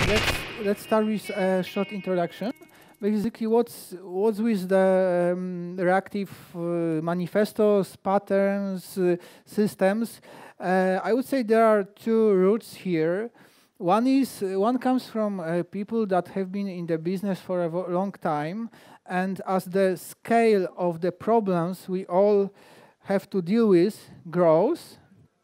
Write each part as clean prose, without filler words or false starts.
let's start with a short introduction. Basically, what's with the reactive manifestos, patterns, systems? I would say there are two routes here. One comes from people that have been in the business for a long time, and as the scale of the problems we all have to deal with grows,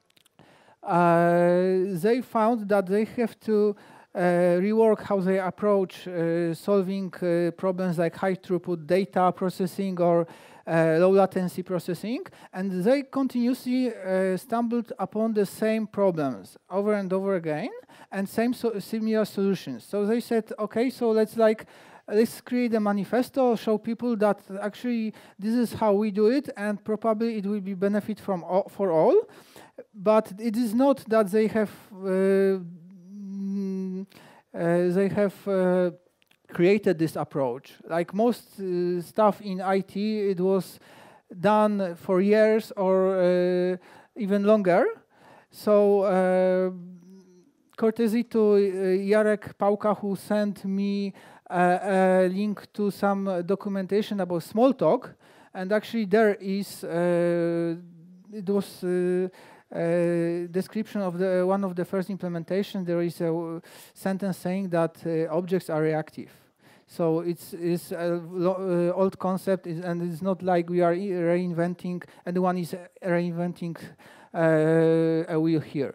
they found that they have to rework how they approach solving problems like high throughput data processing or low latency processing, and they continuously stumbled upon the same problems over and over again and similar solutions. So they said, okay, so let's create a manifesto, show people that actually this is how we do it, and probably it will be benefit for all. But it is not that they have created this approach. Like most stuff in IT, it was done for years or even longer. So courtesy to Jarek Pałka, who sent me a link to some documentation about Smalltalk, and actually there is it was description of one of the first implementation. There is a sentence saying that objects are reactive. So it's old concept, and it's not like we are reinventing, and one is reinventing a wheel here.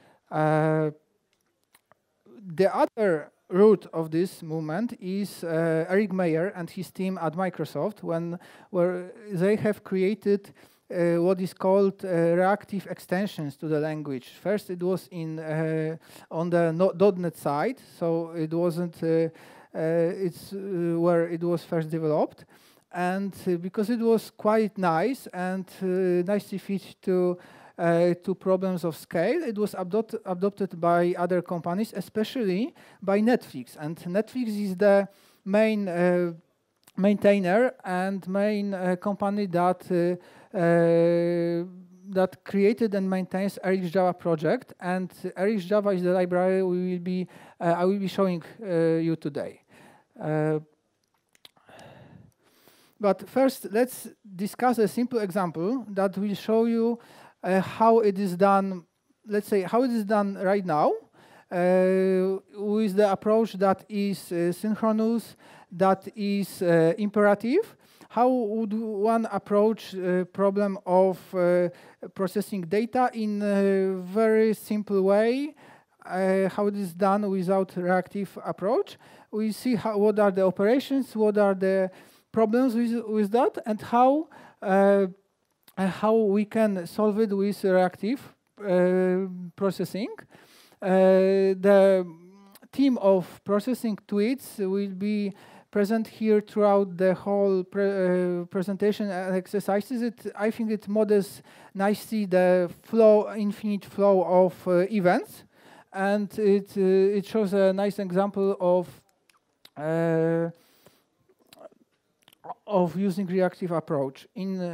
The other root of this movement is Eric Meyer and his team at Microsoft, where they have created what is called reactive extensions to the language. First, it was on the .NET side, so it wasn't. It's where it was first developed, and because it was quite nice and nicely fit to problems of scale, it was adopted by other companies, especially by Netflix. And Netflix is the main maintainer and main company that created and maintains RxJava project. And RxJava is the library I will be showing you today. But first, let's discuss a simple example that will show you how it is done. Let's say how it is done right now with the approach that is synchronous, that is imperative. How would one approach problem of processing data in a very simple way? How it is done without reactive approach. We see what are the operations, what are the problems with that, and how we can solve it with reactive processing. The team of processing tweets will be present here throughout the whole presentation and exercises. I think it models nicely the infinite flow of events, and it shows a nice example of using reactive approach.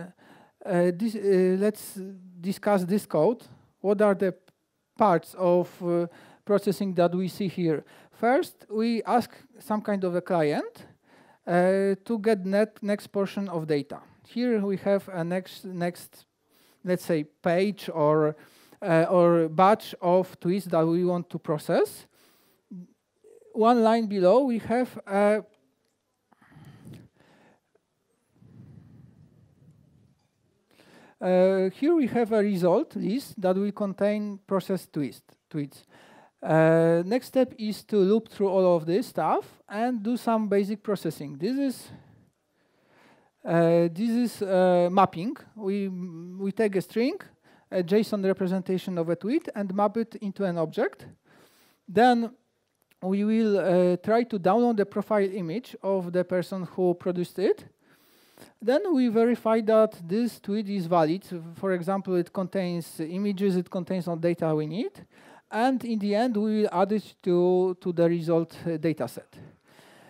Let's discuss this code. What are the parts of processing that we see here? First, we ask some kind of a client to get next portion of data. Here we have a next, let's say, page or batch of tweets that we want to process. One line below, we have a here we have a result list that will contain processed tweets. Next step is to loop through all of this stuff and do some basic processing. This is mapping. We take a string, a JSON representation of a tweet, and map it into an object. Then we will try to download the profile image of the person who produced it. Then we verify that this tweet is valid. For example, it contains images, it contains all data we need. And in the end, we will add it to the result data set.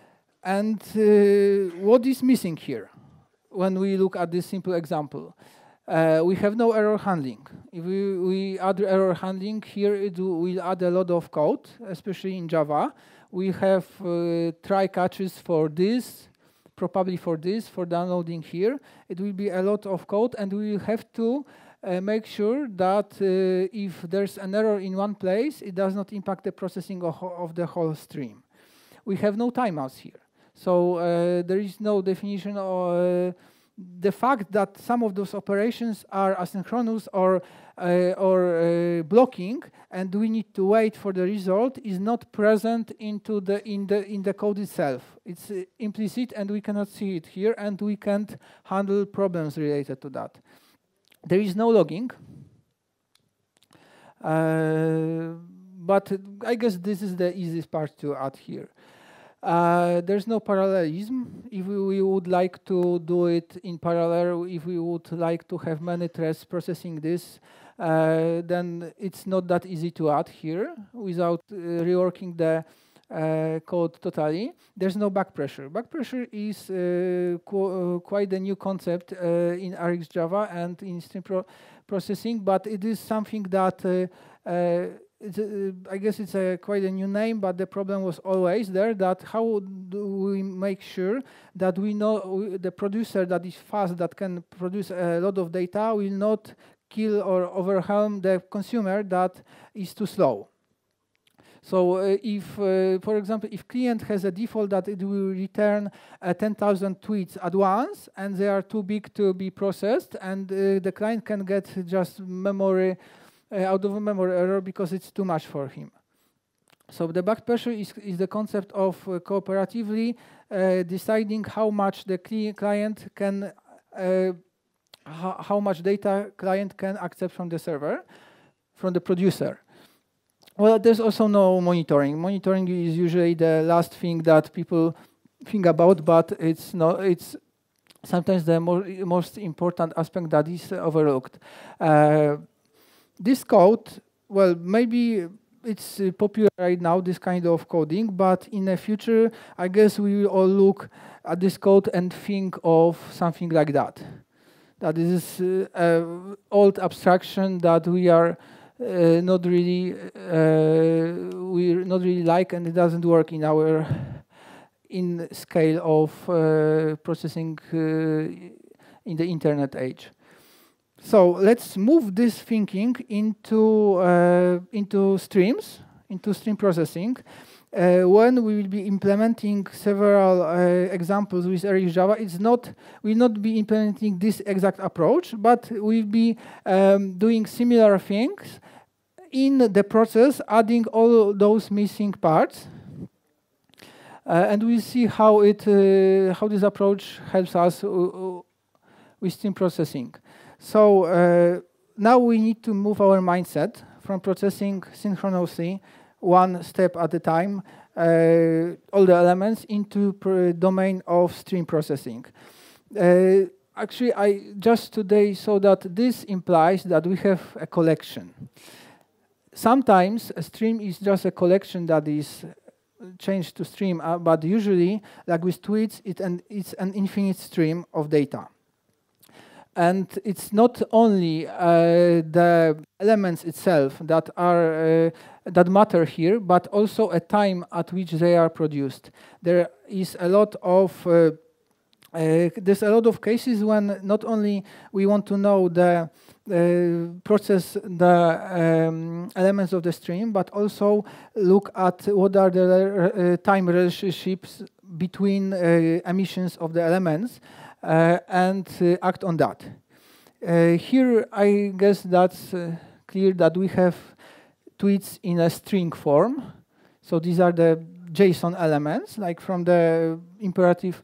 And what is missing here when we look at this simple example? We have no error handling. If we add error handling here, it will add a lot of code, especially in Java. We have try catches for this, probably for this, for downloading here. It will be a lot of code, and we will have to make sure that if there's an error in one place, it does not impact the processing of the whole stream. We have no timeouts here. So there is no definition of the fact that some of those operations are asynchronous or blocking, and we need to wait for the result, is not present in the code itself. It's implicit, and we cannot see it here, and we can't handle problems related to that. There is no logging, but I guess this is the easiest part to add here. There's no parallelism. If we would like to do it in parallel, if we would like to have many threads processing this, then it's not that easy to add here without reworking the code totally. There's no back pressure. Back pressure is quite a new concept in RxJava and in stream processing, but it is something that I guess it's quite a new name, but the problem was always there, that how do we make sure that we know the producer that is fast, that can produce a lot of data, will not kill or overwhelm the consumer that is too slow. So if, for example, if client has a default that it will return 10,000 tweets at once, and they are too big to be processed, and the client can get just memory out of a memory error because it's too much for him. So the back pressure is the concept of cooperatively deciding how much the client can, how much data client can accept from the server, from the producer. Well, there's also no monitoring. Monitoring is usually the last thing that people think about, but it's not. It's sometimes the most important aspect that is overlooked. This code, well, maybe it's popular right now, this kind of coding, but in the future, I guess we will all look at this code and think of something like that. That is an old abstraction that we are not really like, and it doesn't work in our scale of processing in the internet age. So let's move this thinking into streams, into stream processing. When we will be implementing several examples with RxJava, we'll not be implementing this exact approach, but we'll be doing similar things in the process, adding all those missing parts. And we'll see how this approach helps us with stream processing. So now we need to move our mindset from processing synchronously, one step at a time, all the elements into domain of stream processing. Actually, I just today saw that this implies that we have a collection. Sometimes a stream is just a collection that is changed to stream, but usually, like with tweets, it's an infinite stream of data. And it's not only the elements itself that are that matter here, but also a time at which they are produced. There is a lot of there's a lot of cases when not only we want to know the process the elements of the stream, but also look at what are the time relationships between emissions of the elements. And act on that. Here, I guess that's clear that we have tweets in a string form. So these are the JSON elements, like from the imperative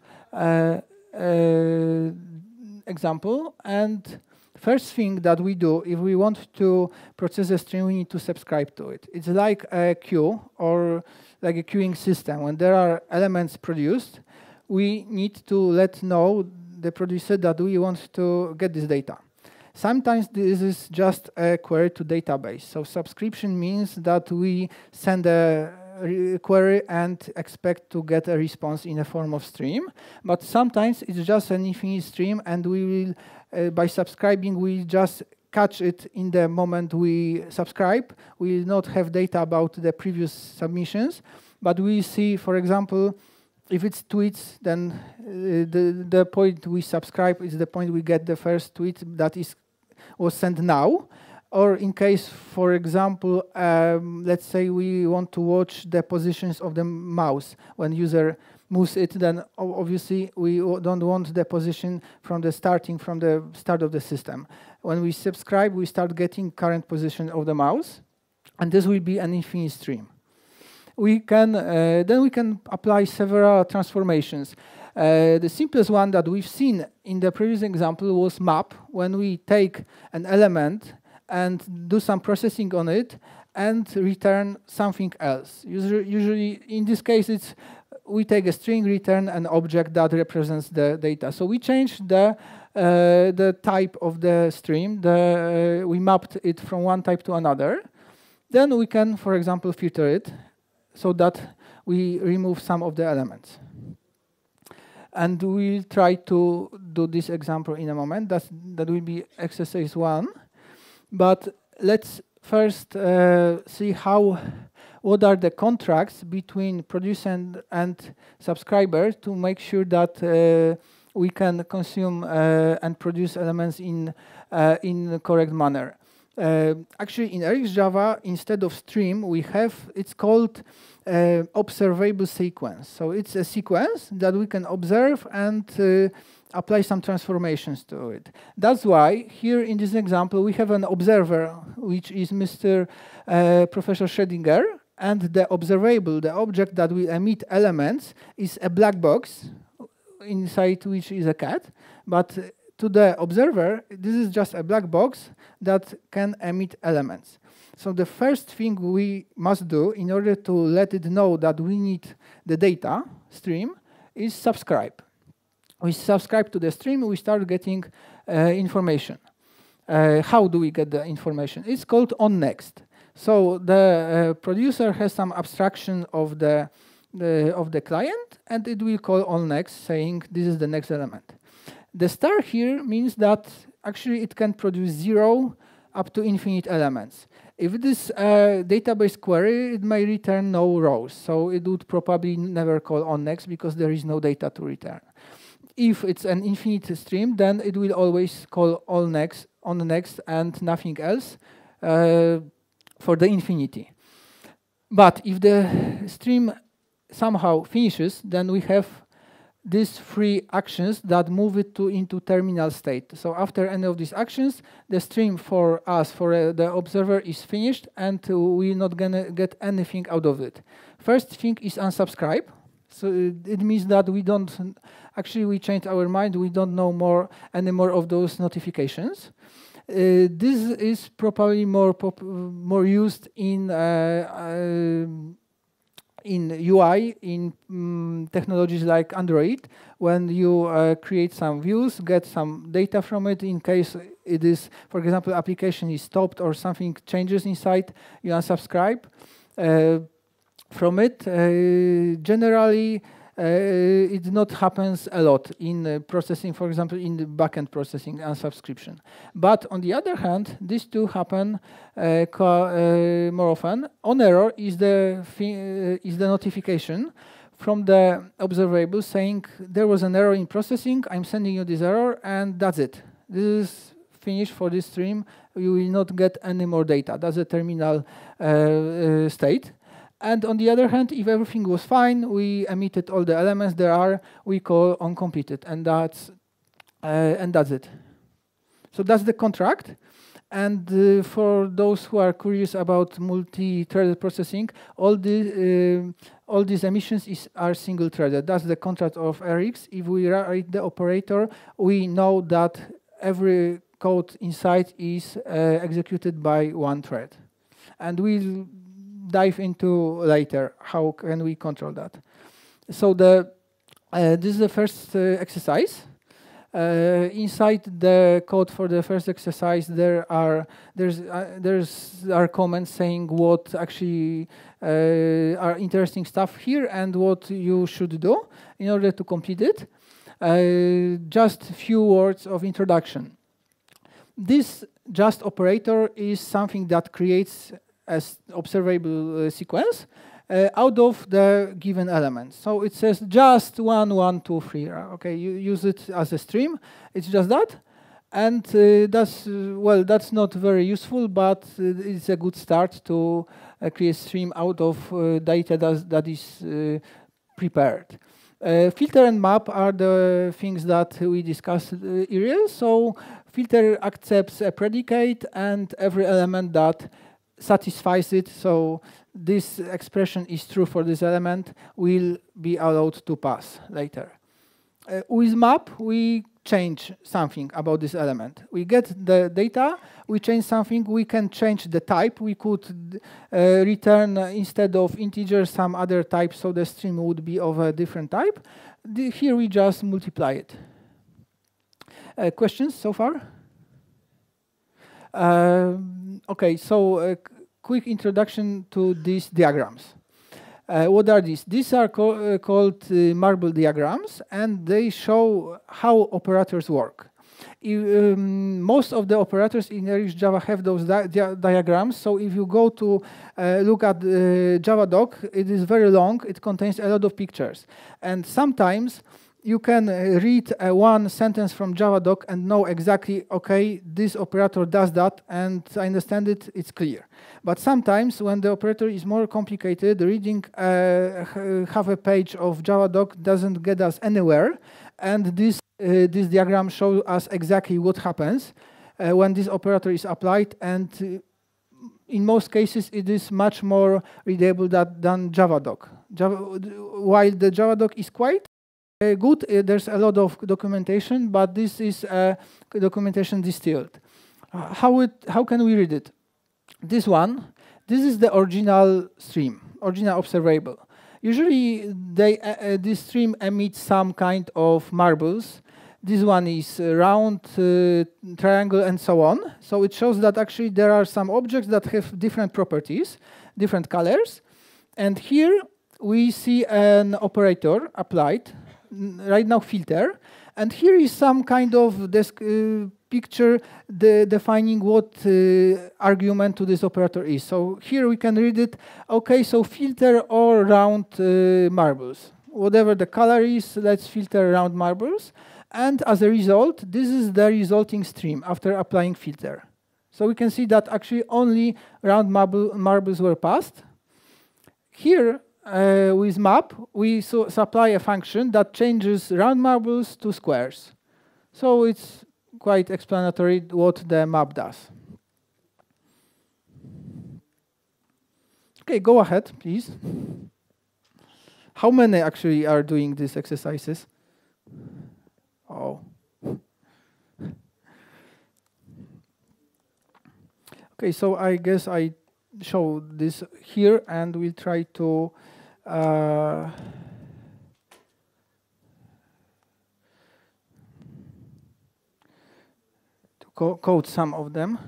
example. And first thing that we do, if we want to process a stream, we need to subscribe to it. It's like a queue or like a queuing system. When there are elements produced, we need to let know the producer that we want to get this data. Sometimes this is just a query to database. So subscription means that we send a query and expect to get a response in a form of stream. But sometimes it's just an infinite stream, and we will, by subscribing, we just catch it in the moment we subscribe. We will not have data about the previous submissions, but we see, for example, if it's tweets, then the point we subscribe is the point we get the first tweet that was sent now. Or in case, for example, let's say we want to watch the positions of the mouse. When user moves it, then obviously we don't want the position from the start of the system. When we subscribe, we start getting current position of the mouse, and this will be an infinite stream. Then we can apply several transformations. The simplest one that we've seen in the previous example was map, when we take an element and do some processing on it and return something else. Usually, in this case, we take a string, return an object that represents the data. So we changed the type of the stream. We mapped it from one type to another. Then we can, for example, filter it so that we remove some of the elements. And we'll try to do this example in a moment. That will be exercise 1. But let's first see what are the contracts between producer and subscriber to make sure that we can consume and produce elements in the correct manner. Actually, in RxJava, instead of stream, we have, it's called observable sequence. So it's a sequence that we can observe and apply some transformations to it. That's why here in this example, we have an observer, which is Mr. Professor Schrödinger, and the observable, the object that will emit elements, is a black box inside which is a cat. But to the observer, this is just a black box that can emit elements. So the first thing we must do in order to let it know that we need the data stream is subscribe. We subscribe to the stream, we start getting information. How do we get the information? It's called onNext. So the producer has some abstraction of the client, and it will call onNext, saying this is the next element. The star here means that actually it can produce 0 up to infinite elements. If it is a database query, it may return no rows. So it would probably never call onNext because there is no data to return. If it's an infinite stream, then it will always call onNext and nothing else for the infinity. But if the stream somehow finishes, then we have these 3 actions that move it into terminal state. So after any of these actions, the stream for us, for the observer, is finished, and we're not gonna get anything out of it. First thing is unsubscribe. So it means that we don't, actually we changed our mind, we don't know any more of those notifications. This is probably more used in UI, in technologies like Android, when you create some views, get some data from it. In case it is, for example, application is stopped or something changes inside, you unsubscribe from it. Generally, it not happens a lot in processing, for example, in the backend processing and subscription. But on the other hand, these two happen more often. On error is the notification from the observable saying there was an error in processing, I'm sending you this error, and that's it. This is finished for this stream. You will not get any more data. That's the terminal state. And on the other hand, if everything was fine, we emitted all the elements there are, we call onCompleted, and that's it. So that's the contract. And for those who are curious about multi-threaded processing, all these emissions are single-threaded. That's the contract of Rx. If we write the operator, we know that every code inside is executed by one thread. And we'll dive into later how can we control that. So this is the first exercise. Inside the code for the first exercise, there's comments saying what actually are interesting stuff here and what you should do in order to complete it. Just a few words of introduction. This just operator is something that creates an observable sequence out of the given element. So it says just 1, 1, 2, 3. Okay, you use it as a stream. It's just that. And that's not very useful, but it's a good start to create a stream out of data that is prepared. Filter and map are the things that we discussed earlier. So filter accepts a predicate and every element that satisfies it. So this expression is true for this element will be allowed to pass later. With map, we change something about this element. We get the data, we change something, we can change the type. We could return, instead of integer, some other type, so the stream would be of a different type. Here we just multiply it. Questions so far? Okay, so a quick introduction to these diagrams. What are these? These are called marble diagrams, and they show how operators work. Most of the operators in Irish Java have those diagrams, so if you go to look at the Java doc, it is very long, it contains a lot of pictures. And sometimes you can read one sentence from Java doc and know exactly, okay, this operator does that, and I understand it, it's clear. But sometimes when the operator is more complicated, reading half a page of Java doc doesn't get us anywhere, and this diagram shows us exactly what happens when this operator is applied, and in most cases it is much more readable than Java doc. While the Java doc is quite good, there's a lot of documentation, but this is documentation distilled. How can we read it? This is the original stream, original observable. Usually this stream emits some kind of marbles. This one is round, triangle, and so on. So it shows that actually there are some objects that have different properties, different colors. And here we see an operator applied, right now filter. And here is some kind of picture defining what argument to this operator is. So here we can read it, okay, so filter all round marbles. Whatever the color is, let's filter round marbles. And as a result, this is the resulting stream after applying filter. So we can see that actually only round marbles were passed. Here, with map, we supply a function that changes round marbles to squares. So it's quite explanatory what the map does. Okay, go ahead, please. How many actually are doing these exercises? Oh. Okay, so I guess I show this here, and we'll try to code some of them.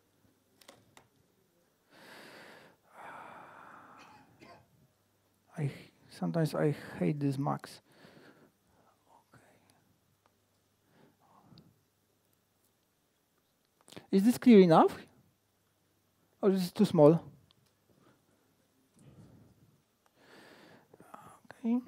Sometimes I hate this max. Okay. Is this clear enough? Or is it too small? Okay.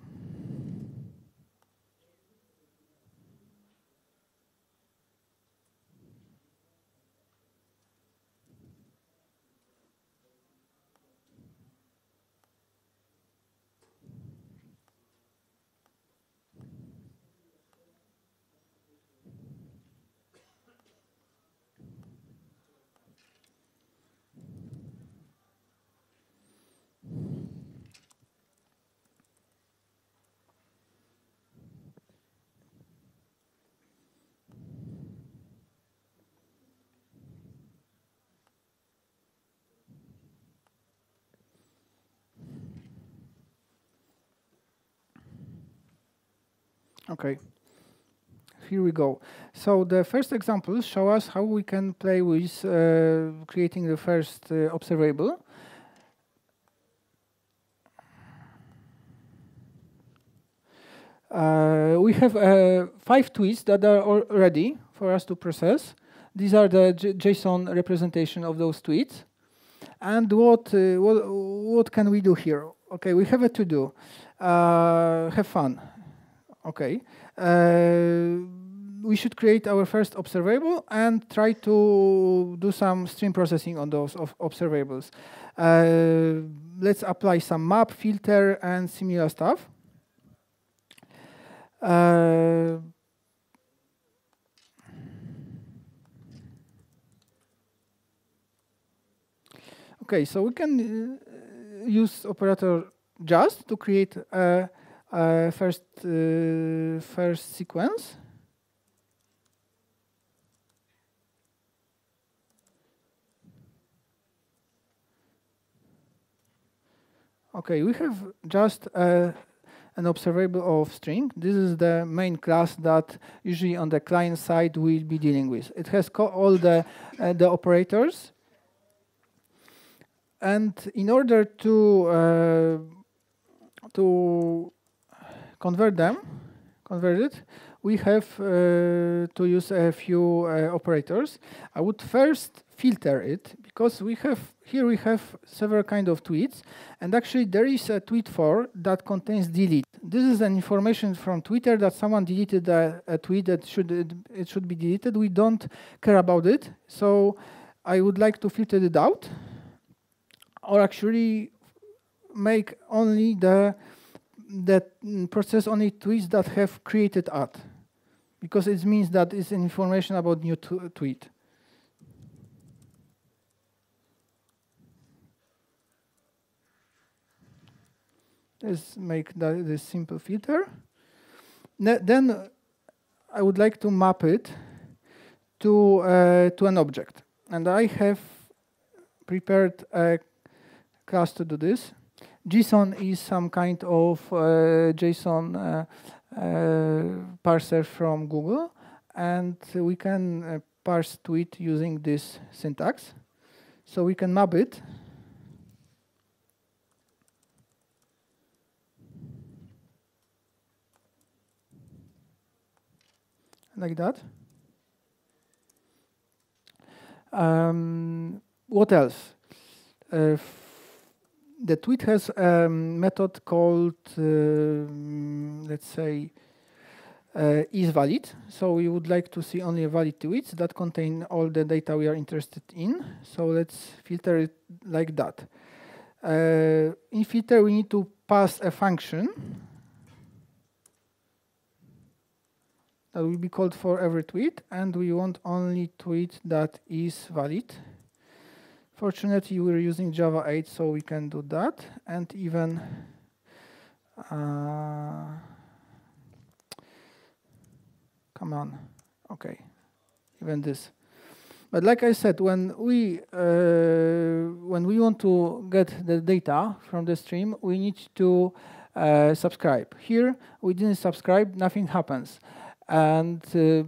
Okay. here we go. So the first examples show us how we can play with creating the first observable. We have 5 tweets that are all ready for us to process. These are the JSON representation of those tweets. And what can we do here? Okay, we have a to-do. Have fun. Okay. We should create our first observable and try to do some stream processing on those observables. Let's apply some map, filter, and similar stuff. Okay, so we can use operator just to create a first sequence. Okay, we have just an observable of string. This is the main class that usually on the client side we'll be dealing with. It has all the operators. And in order to convert it, we have to use a few operators. I would first filter it because we have several kind of tweets, and actually there is a tweet for that contains delete. This is an information from Twitter that someone deleted a tweet that should be deleted. We don't care about it, so I would like to filter it out, or actually make only process only tweets that have created at, because it means that it's information about new tweet. Let's make this simple filter. Then I would like to map it to an object, and I have prepared a class to do this. JSON is some kind of JSON parser from Google, and we can parse tweet using this syntax. So we can map it. Like that. What else? The tweet has a method called, let's say, isValid. So we would like to see only valid tweets that contain all the data we are interested in. So let's filter it like that. In filter, we need to pass a function that will be called for every tweet, and we want only tweet that is valid. Fortunately, we're using Java 8, so we can do that, and even come on, okay, even this. But like I said, when we want to get the data from the stream, we need to subscribe. Here, we didn't subscribe, nothing happens. And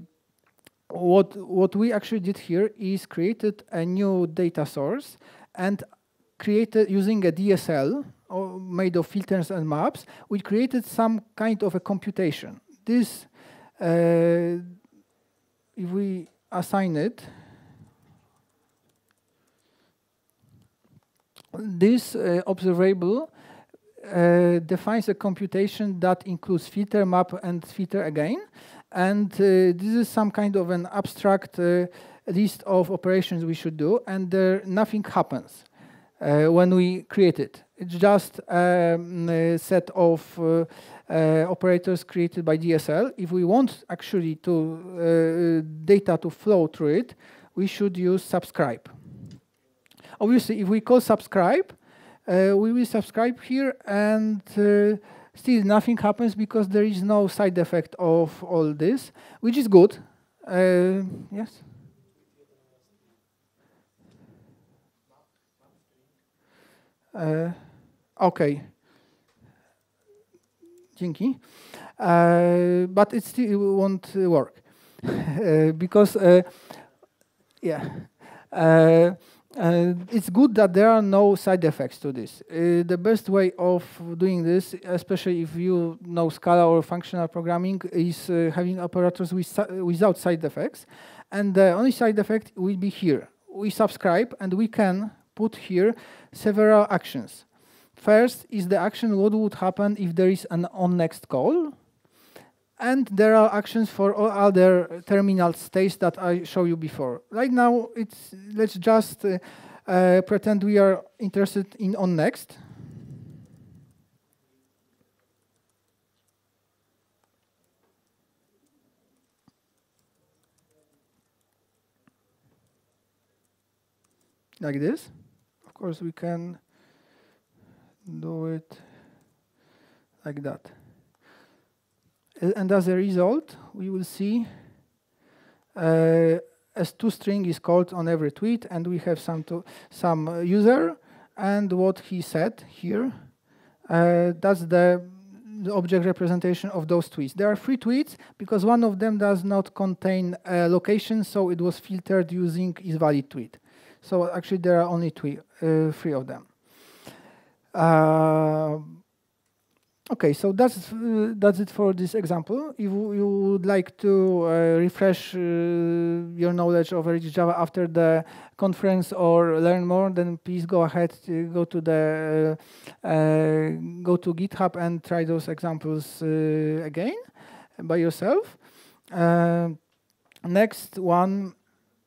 what we actually did here is created a new data source and created using a DSL made of filters and maps. We created some kind of a computation. This, if we assign it, this observable defines a computation that includes filter, map, and filter again. And this is some kind of an abstract list of operations we should do, and nothing happens when we create it. It's just a set of operators created by DSL. If we want actually data to flow through it, we should use subscribe. Obviously, if we call subscribe, we will subscribe here, and still nothing happens because there is no side effect of all this, which is good. Yes? Okay. Dzięki. But it still won't work. because yeah. It's good that there are no side effects to this. The best way of doing this, especially if you know Scala or functional programming, is having operators without side effects. And the only side effect will be here. We subscribe, and we can put here several actions. First is the action what would happen if there is an onNext call. And there are actions for all other terminal states that I showed you before. Right now, let's just pretend we are interested in onNext. Like this. Of course, we can do it like that. And as a result, we will see as toString is called on every tweet, and we have some user, and what he said here. That's the object representation of those tweets. There are 3 tweets because one of them does not contain a location, so it was filtered using isValidTweet. So actually, there are only 3 of them. Okay, so that's it for this example. If you would like to refresh your knowledge of RxJava after the conference or learn more, then please go ahead, go to GitHub and try those examples again by yourself. Next one,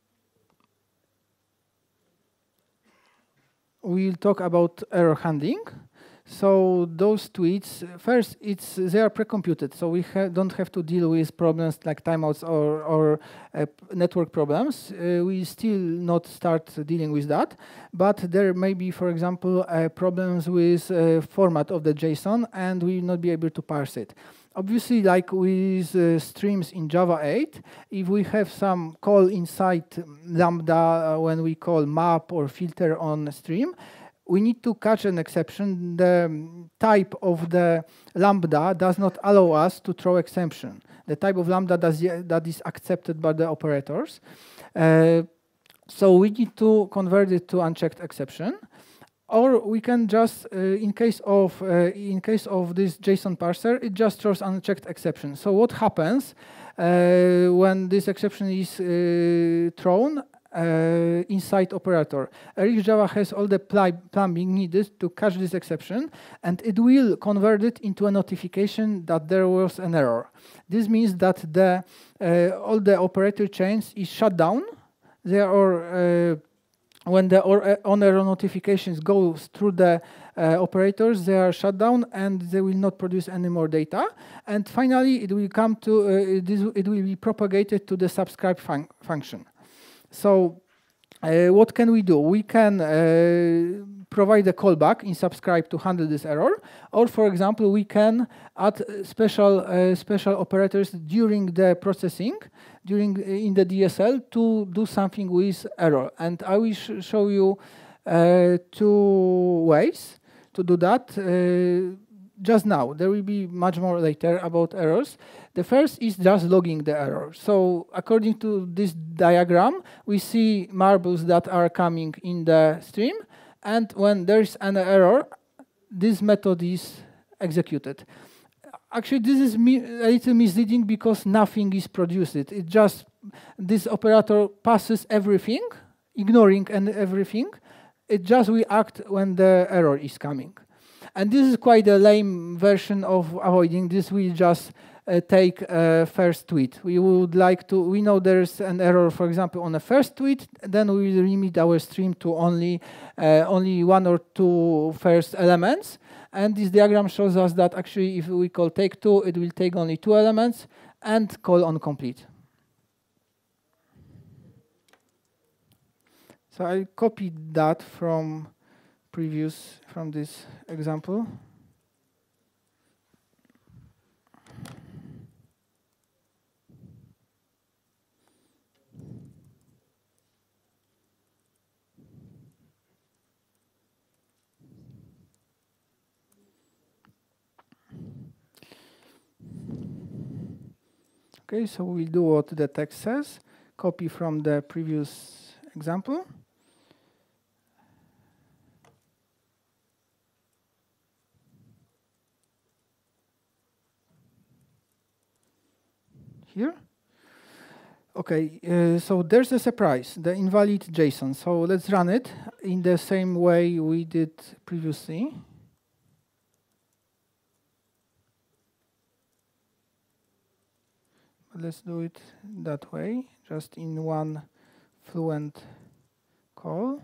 we'll talk about error handling. So those tweets, first, they are pre-computed, so we don't have to deal with problems like timeouts or network problems. We still not start dealing with that, but there may be, for example, problems with format of the JSON, and we will not be able to parse it. Obviously, like with streams in Java 8, if we have some call inside Lambda when we call map or filter on a stream, we need to catch an exception. The type of the Lambda does not allow us to throw exception. The type of Lambda that is accepted by the operators. So we need to convert it to unchecked exception. Or we can just, in case of this JSON parser, it just throws unchecked exception. So what happens when this exception is thrown? Inside operator. RxJava has all the plumbing needed to catch this exception, and it will convert it into a notification that there was an error. This means that all the operator chains is shut down. When the on-error notifications go through the operators, they are shut down and they will not produce any more data. And finally, it will come to it will be propagated to the subscribe function. So what can we do? We can provide a callback in subscribe to handle this error, or for example, we can add special operators during the processing, in the DSL to do something with error. And I will show you 2 ways to do that. Just now, there will be much more later about errors. The first is just logging the error. So according to this diagram, we see marbles that are coming in the stream. And when there's an error, this method is executed. Actually, this is a little misleading because nothing is produced. It just, this operator passes everything, ignoring everything. It just reacts when the error is coming. And this is quite a lame version of avoiding this. We just take a first tweet. We know there's an error, for example, on the first tweet, then we will limit our stream to only 1 or 2 first elements. And this diagram shows us that actually if we call take2, it will take only 2 elements and call on complete. So I copied that from this example. Okay, so we'll do what the text says. Copy from the previous example. Here. Okay, so there's a surprise, the invalid JSON. So let's run it in the same way we did previously. Let's do it that way, just in one fluent call.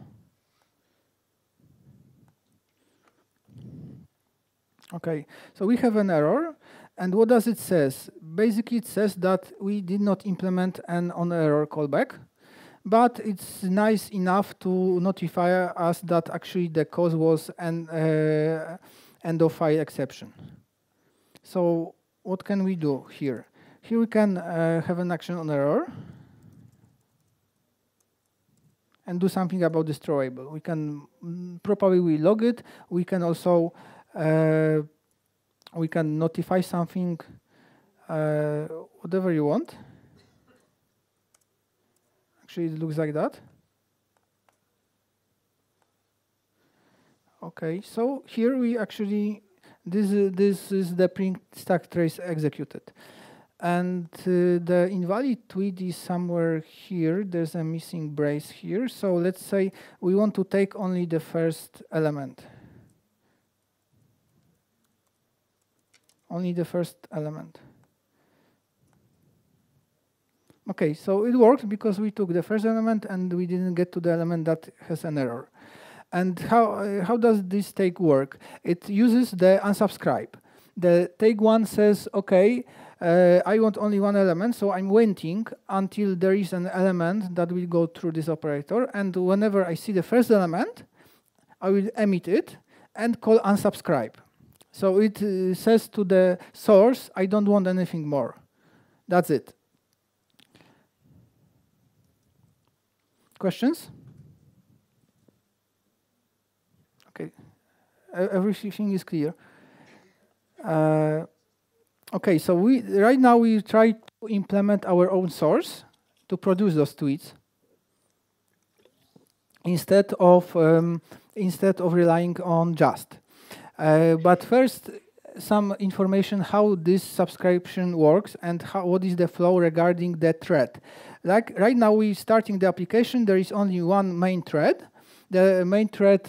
Okay, so we have an error. And what does it says? Basically, it says that we did not implement an on-error callback, but it's nice enough to notify us that actually the cause was an end-of-file exception. So what can we do here? Here we can have an action on error and do something about this throwable. We can probably log it. We can also we can notify something, whatever you want. Actually, it looks like that. Okay, so here we actually, this is the print stack trace executed. And the invalid tweet is somewhere here. There's a missing brace here. So let's say we want to take only the first element. Only the first element. Okay, so it worked because we took the first element and we didn't get to the element that has an error. And how does this take work? It uses the unsubscribe. The take one says, okay, I want only one element, so I'm waiting until there is an element that will go through this operator. And whenever I see the first element, I will emit it and call unsubscribe. So it says to the source, I don't want anything more. That's it. Questions? Okay, everything is clear. Okay, so right now we try to implement our own source to produce those tweets instead of relying on Just. But first, some information how this subscription works and what is the flow regarding the thread. Like right now, we're starting the application. There is only one main thread. The main thread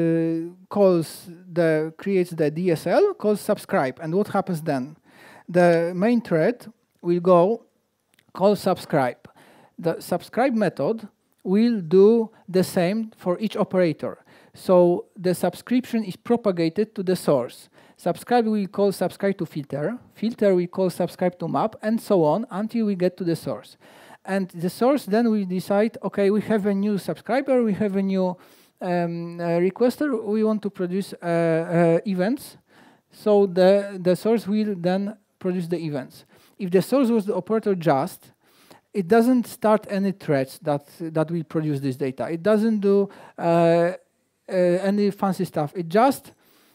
creates the DSL, calls subscribe. And what happens then? The main thread will go call subscribe. The subscribe method will do the same for each operator. So the subscription is propagated to the source. Subscribe will call subscribe to filter. Filter will call subscribe to map, and so on until we get to the source. And the source then will decide, okay, we have a new subscriber, we have a new requester, we want to produce events. So the source will then produce the events. If the source was the operator just, it doesn't start any threads that will produce this data. It doesn't do any fancy stuff. It just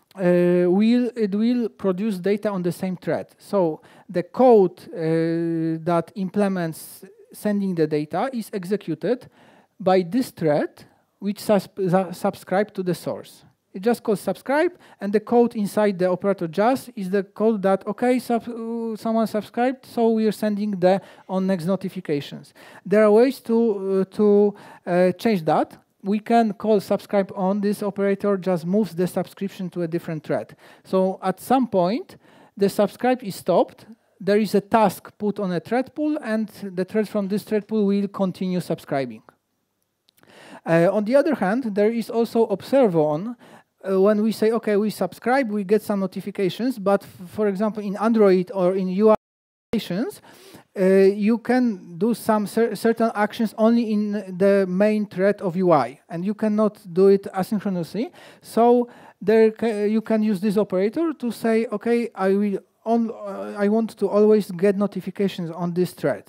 will produce data on the same thread. So the code that implements sending the data is executed by this thread, which subscribe to the source. It just calls subscribe, and the code inside the operator just is the code that, okay, someone subscribed, so we are sending the on next notifications. There are ways to change that. We can call subscribe on. This operator just moves the subscription to a different thread. So at some point, the subscribe is stopped. There is a task put on a thread pool, and the thread from this thread pool will continue subscribing. On the other hand, there is also observe on. When we say, okay, we subscribe, we get some notifications. But for example, in Android or in UI applications, you can do some certain actions only in the main thread of UI, and you cannot do it asynchronously. So you can use this operator to say, okay, I want to always get notifications on this thread.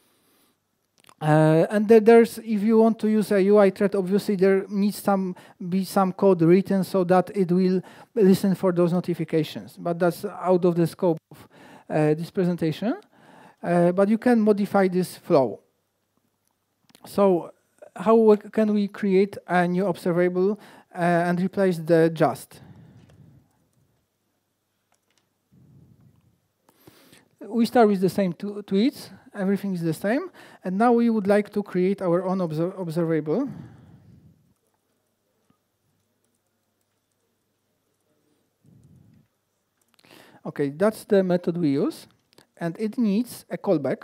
And there's, if you want to use a UI thread, obviously there needs be some code written so that it will listen for those notifications. But that's out of the scope of this presentation. but you can modify this flow. So how can we create a new observable and replace the just? We start with the same tweets, everything is the same, and now we would like to create our own observable. Okay, that's the method we use, and it needs a callback.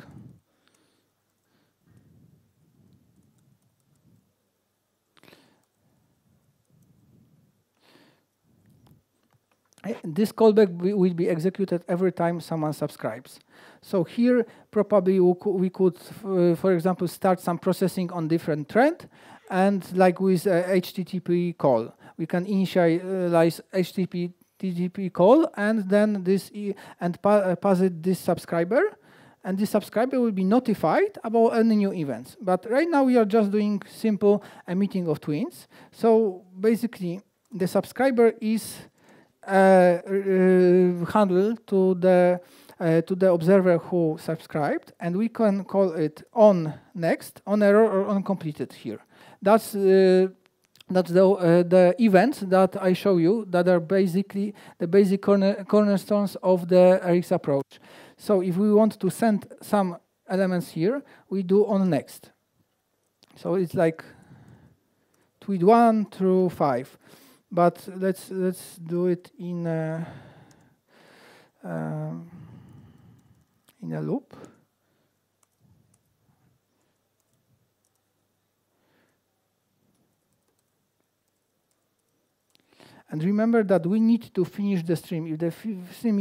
This callback will be executed every time someone subscribes. So here, probably we could, for example, start some processing on different thread, and like with HTTP call, we can initialize HTTP call, and then pass it this subscriber, and this subscriber will be notified about any new events. But right now we are just doing simple emitting of tweets. So basically, the subscriber is handle to the observer who subscribed, and we can call it on next, on error, or on completed here. That's the events that I show you that are basically the basic cornerstones of the RX approach. So if we want to send some elements here, we do on next. So it's like tweet 1 through 5. But let's do it in a loop. And remember that we need to finish the stream. If the stream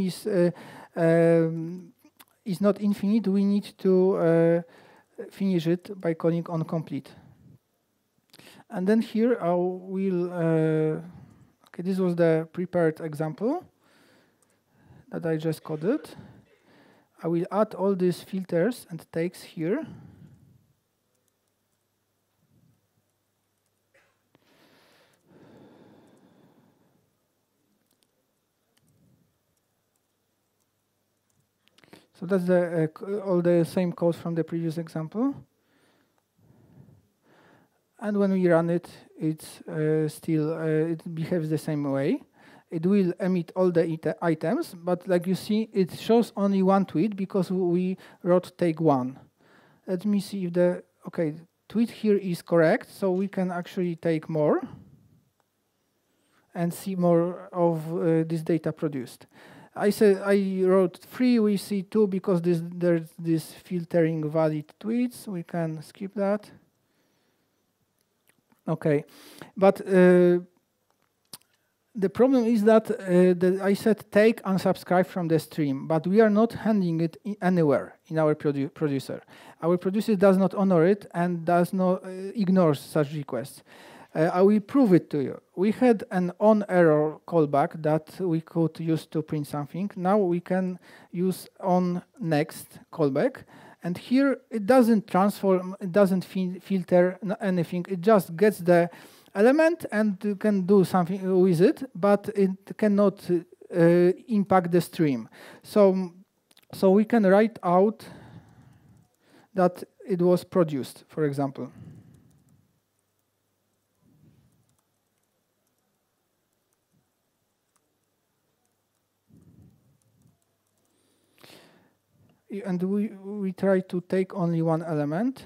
is not infinite, we need to finish it by calling on complete. And then here I will, okay, this was the prepared example that I just coded. I will add all these filters and tags here. So that's all the same code from the previous example. And when we run it, it's it behaves the same way. It will emit all the items, but like you see, it shows only one tweet because we wrote take one. Let me see if the tweet here is correct, so we can actually take more and see more of this data produced. I wrote 3, we see 2 because there's this filtering valid tweets. We can skip that. Okay, but the problem is that I said take unsubscribe from the stream, but we are not handing it anywhere in our producer. Our producer does not honor it and does not ignores such requests. I will prove it to you. We had an on error callback that we could use to print something. Now we can use on next callback. And here it doesn't transform, it doesn't filter anything. It just gets the element and you can do something with it, but it cannot impact the stream. So we can write out that it was produced, for example. And we try to take only one element.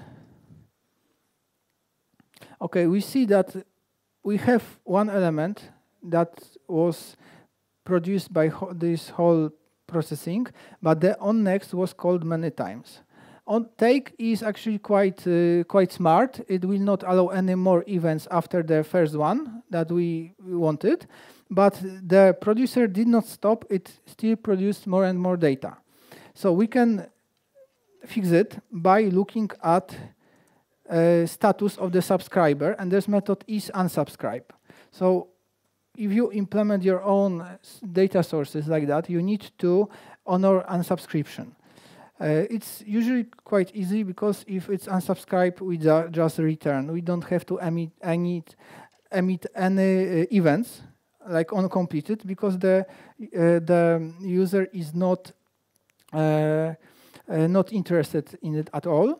Okay, we see that we have one element that was produced by this whole processing, but the on next was called many times. On take is actually quite smart. It will not allow any more events after the first one that we wanted, but the producer did not stop. It still produced more and more data. So we can fix it by looking at status of the subscriber, and this method is unsubscribe. So if you implement your own data sources like that, you need to honor unsubscription. It's usually quite easy because if it's unsubscribe, we just return. We don't have to emit any events like uncompleted because the user is not not interested in it at all.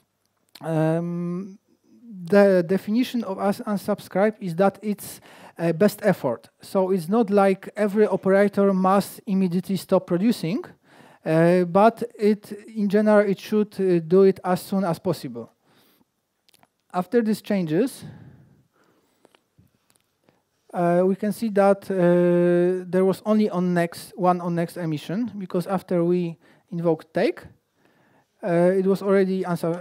The definition of unsubscribe is that it's best effort. So it's not like every operator must immediately stop producing, but in general, it should do it as soon as possible. After these changes, we can see that there was only one on next emission, because after we invoked take, it was already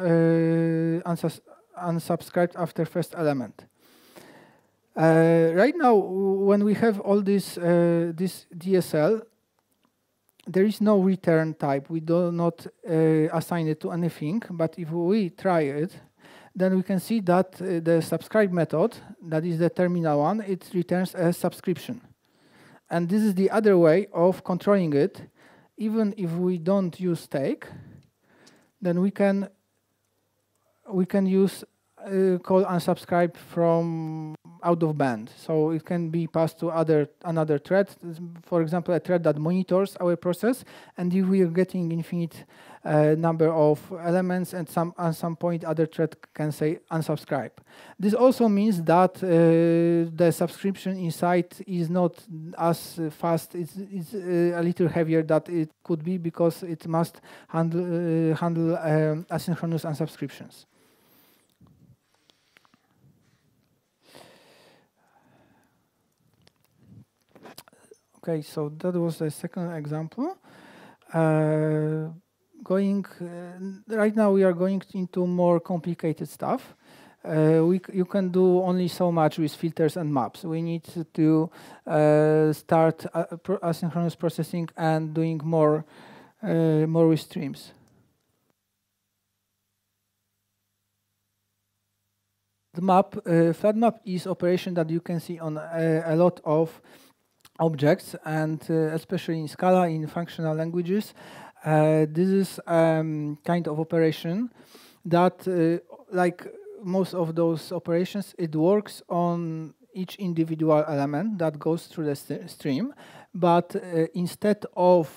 unsubscribed after first element. Right now, when we have all this DSL, there is no return type. We do not assign it to anything, but if we try it, then we can see that the subscribe method, that is the terminal one, it returns a subscription. And this is the other way of controlling it. Even if we don't use take, then we can use call unsubscribe from out of band. So it can be passed to another thread, for example, a thread that monitors our process. And if we are getting infinite number of elements, and at some point other thread can say unsubscribe. This also means that the subscription inside is not as fast. It's a little heavier than it could be, because it must handle asynchronous unsubscriptions. Okay, so that was the second example. Right now we are going into more complicated stuff. You can do only so much with filters and maps. We need to start asynchronous processing and doing more with streams. The map, flat map, is operation that you can see on a lot of objects, and especially in Scala, in functional languages. This is kind of operation that, like most of those operations, it works on each individual element that goes through the stream, but instead of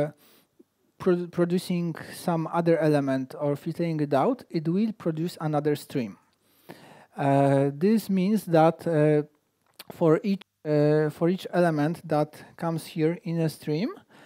producing some other element or filtering it out, it will produce another stream. This means that for each element that comes here in a stream,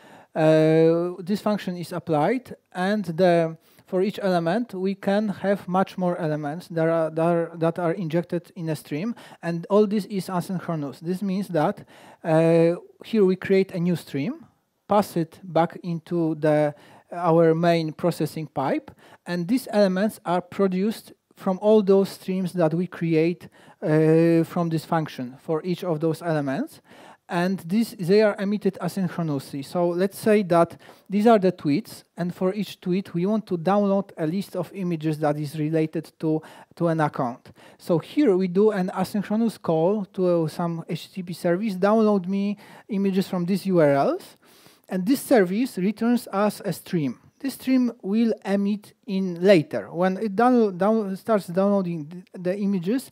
this function is applied, and for each element we can have much more elements that are injected in a stream, and all this is asynchronous. This means that here we create a new stream, pass it back into our main processing pipe, and these elements are produced from all those streams that we create from this function for each of those elements. And they are emitted asynchronously. So let's say that these are the tweets, and for each tweet we want to download a list of images that is related to an account. So here we do an asynchronous call to some HTTP service, download me images from these URLs, and this service returns us a stream. This stream will emit in later. When it starts downloading the images,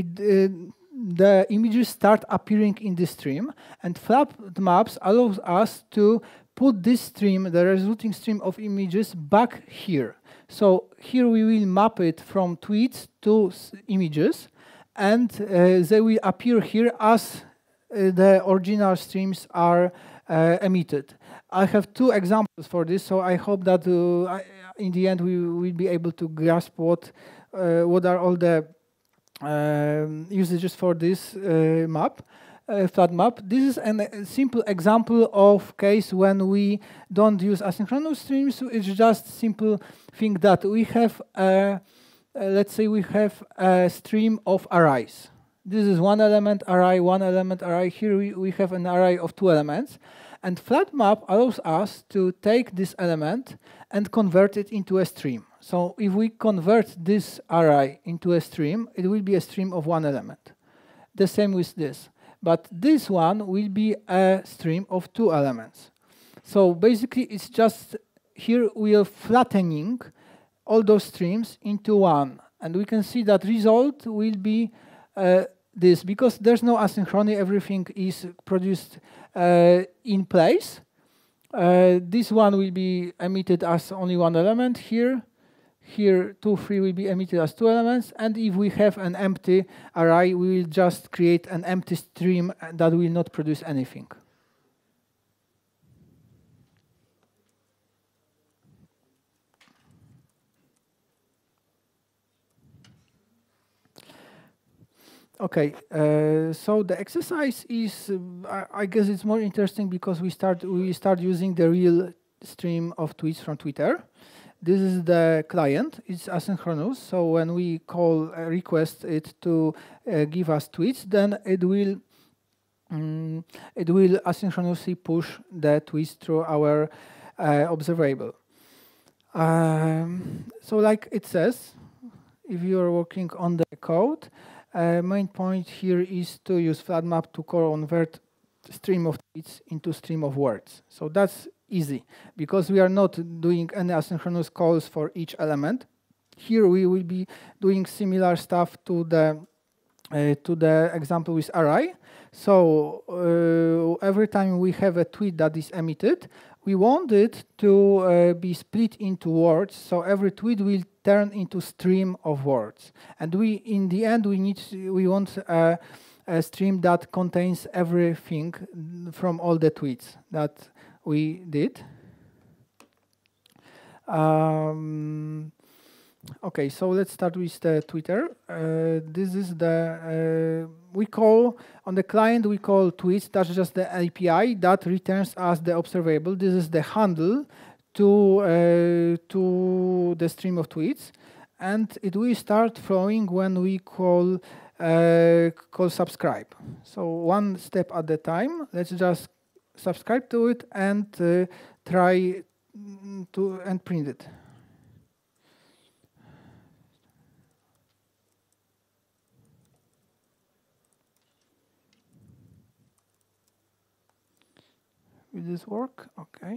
the images start appearing in the stream, and flat maps allows us to put this stream, the resulting stream of images, back here. So here we will map it from tweets to images, and they will appear here as the original streams are emitted. I have two examples for this, so I hope that in the end we will be able to grasp what are all the usages for this flat map. This is a simple example of case when we don't use asynchronous streams. It's just simple thing that we have, let's say we have a stream of arrays. This is one element array, one element array. Here we have an array of two elements. And flat map allows us to take this element and convert it into a stream. So if we convert this array into a stream, it will be a stream of one element. The same with this. But this one will be a stream of two elements. So basically, it's just here we are flattening all those streams into one. And we can see that result will be this. Because there's no asynchrony, everything is produced in place. This one will be emitted as only one element here. Here, 2, 3 will be emitted as 2 elements. And if we have an empty array, we will just create an empty stream that will not produce anything. Okay, so the exercise is, I guess it's more interesting because we start using the real stream of tweets from Twitter. This is the client. It's asynchronous. So when we call request it to give us tweets, then it will asynchronously push the tweets through our observable. So like it says, if you are working on the code, main point here is to use flatmap to convert stream of tweets into stream of words. So that's easy because we are not doing any asynchronous calls for each element. Here we will be doing similar stuff to the example with array. So every time we have a tweet that is emitted, we want it to be split into words. So every tweet will turn into stream of words. And in the end, we want a stream that contains everything from all the tweets that we did. Okay, so let's start with the Twitter. This is the, we call, on the client, we call tweets. That's just the API that returns us the observable. This is the handle to the stream of tweets. And it will start flowing when we call subscribe. So one step at a time. Let's just subscribe to it and try to print it. Will this work? Okay.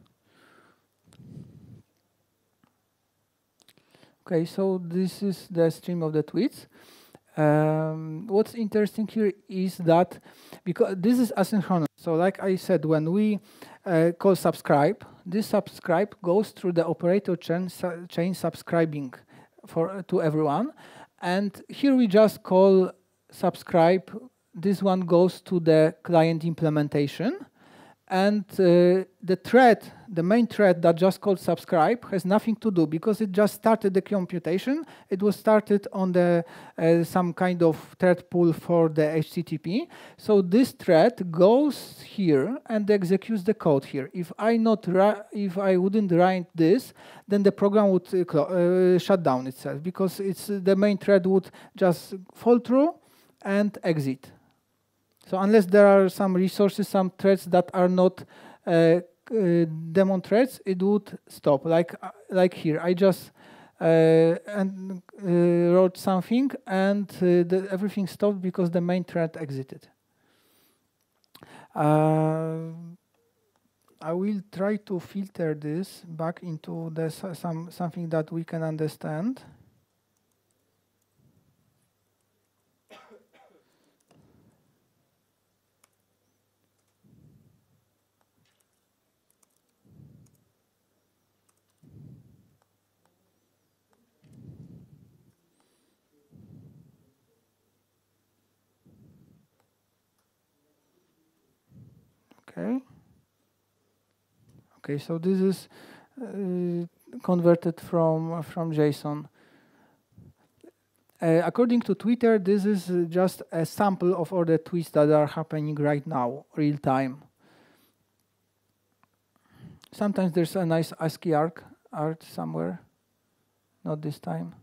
Okay, so this is the stream of the tweets. What's interesting here is that because this is asynchronous, so like I said, when we call subscribe, this subscribe goes through the operator chain subscribing to everyone, and here we just call subscribe. This one goes to the client implementation. And the thread, the main thread that just called subscribe has nothing to do because it just started the computation. It was started on the some kind of thread pool for the HTTP. So this thread goes here and executes the code here. If I wouldn't write this, then the program would shut down itself because the main thread would just fall through and exit. So unless there are some resources, some threads that are not daemon threads, it would stop. Like here, I just wrote something, and everything stopped because the main thread exited. I will try to filter this back into something that we can understand. Okay, so this is converted from JSON. According to Twitter, this is just a sample of all the tweets that are happening right now, real time. Sometimes there's a nice ASCII art somewhere, not this time.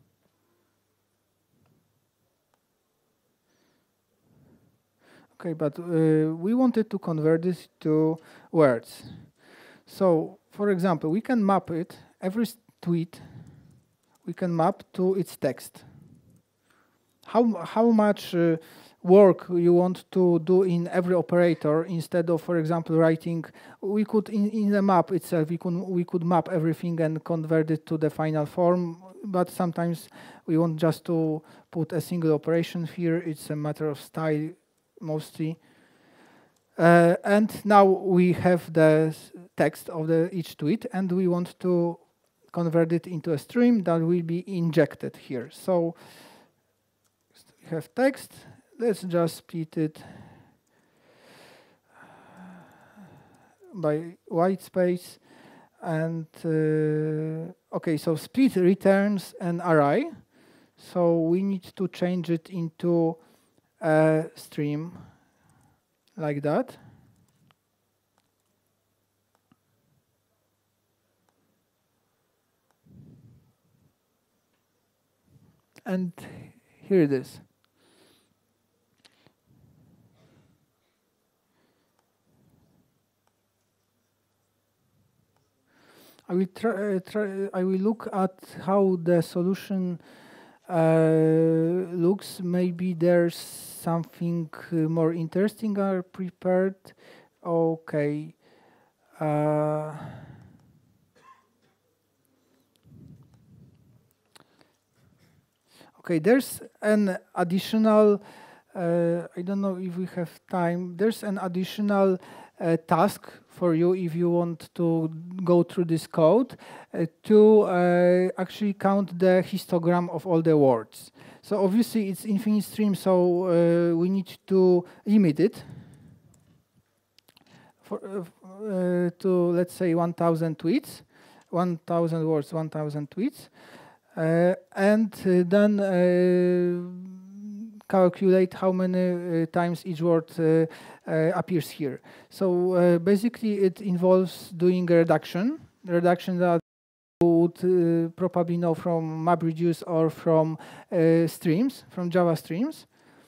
Okay, but we wanted to convert this to words. So, for example, we can map it, every tweet, we can map to its text. How much work you want to do in every operator instead of, for example, writing, we could, in the map itself, we could map everything and convert it to the final form, but sometimes we want just to put a single operation here. It's a matter of style, mostly. And now we have the text of each tweet, and we want to convert it into a stream that will be injected here. So we have text. Let's just split it by white space. And okay, so split returns an array. So we need to change it into a stream like that. And here it is. I will look at how the solution looks. Maybe there's something more interesting are prepared. Okay. Okay, there's an additional, I don't know if we have time, there's an additional task for you if you want to go through this code to actually count the histogram of all the words. So obviously it's infinite stream, so we need to limit it for, to, let's say, 1,000 tweets, 1,000 words, 1,000 tweets. And then calculate how many times each word appears here. So basically it involves doing a reduction that you would probably know from MapReduce or from streams, from Java streams,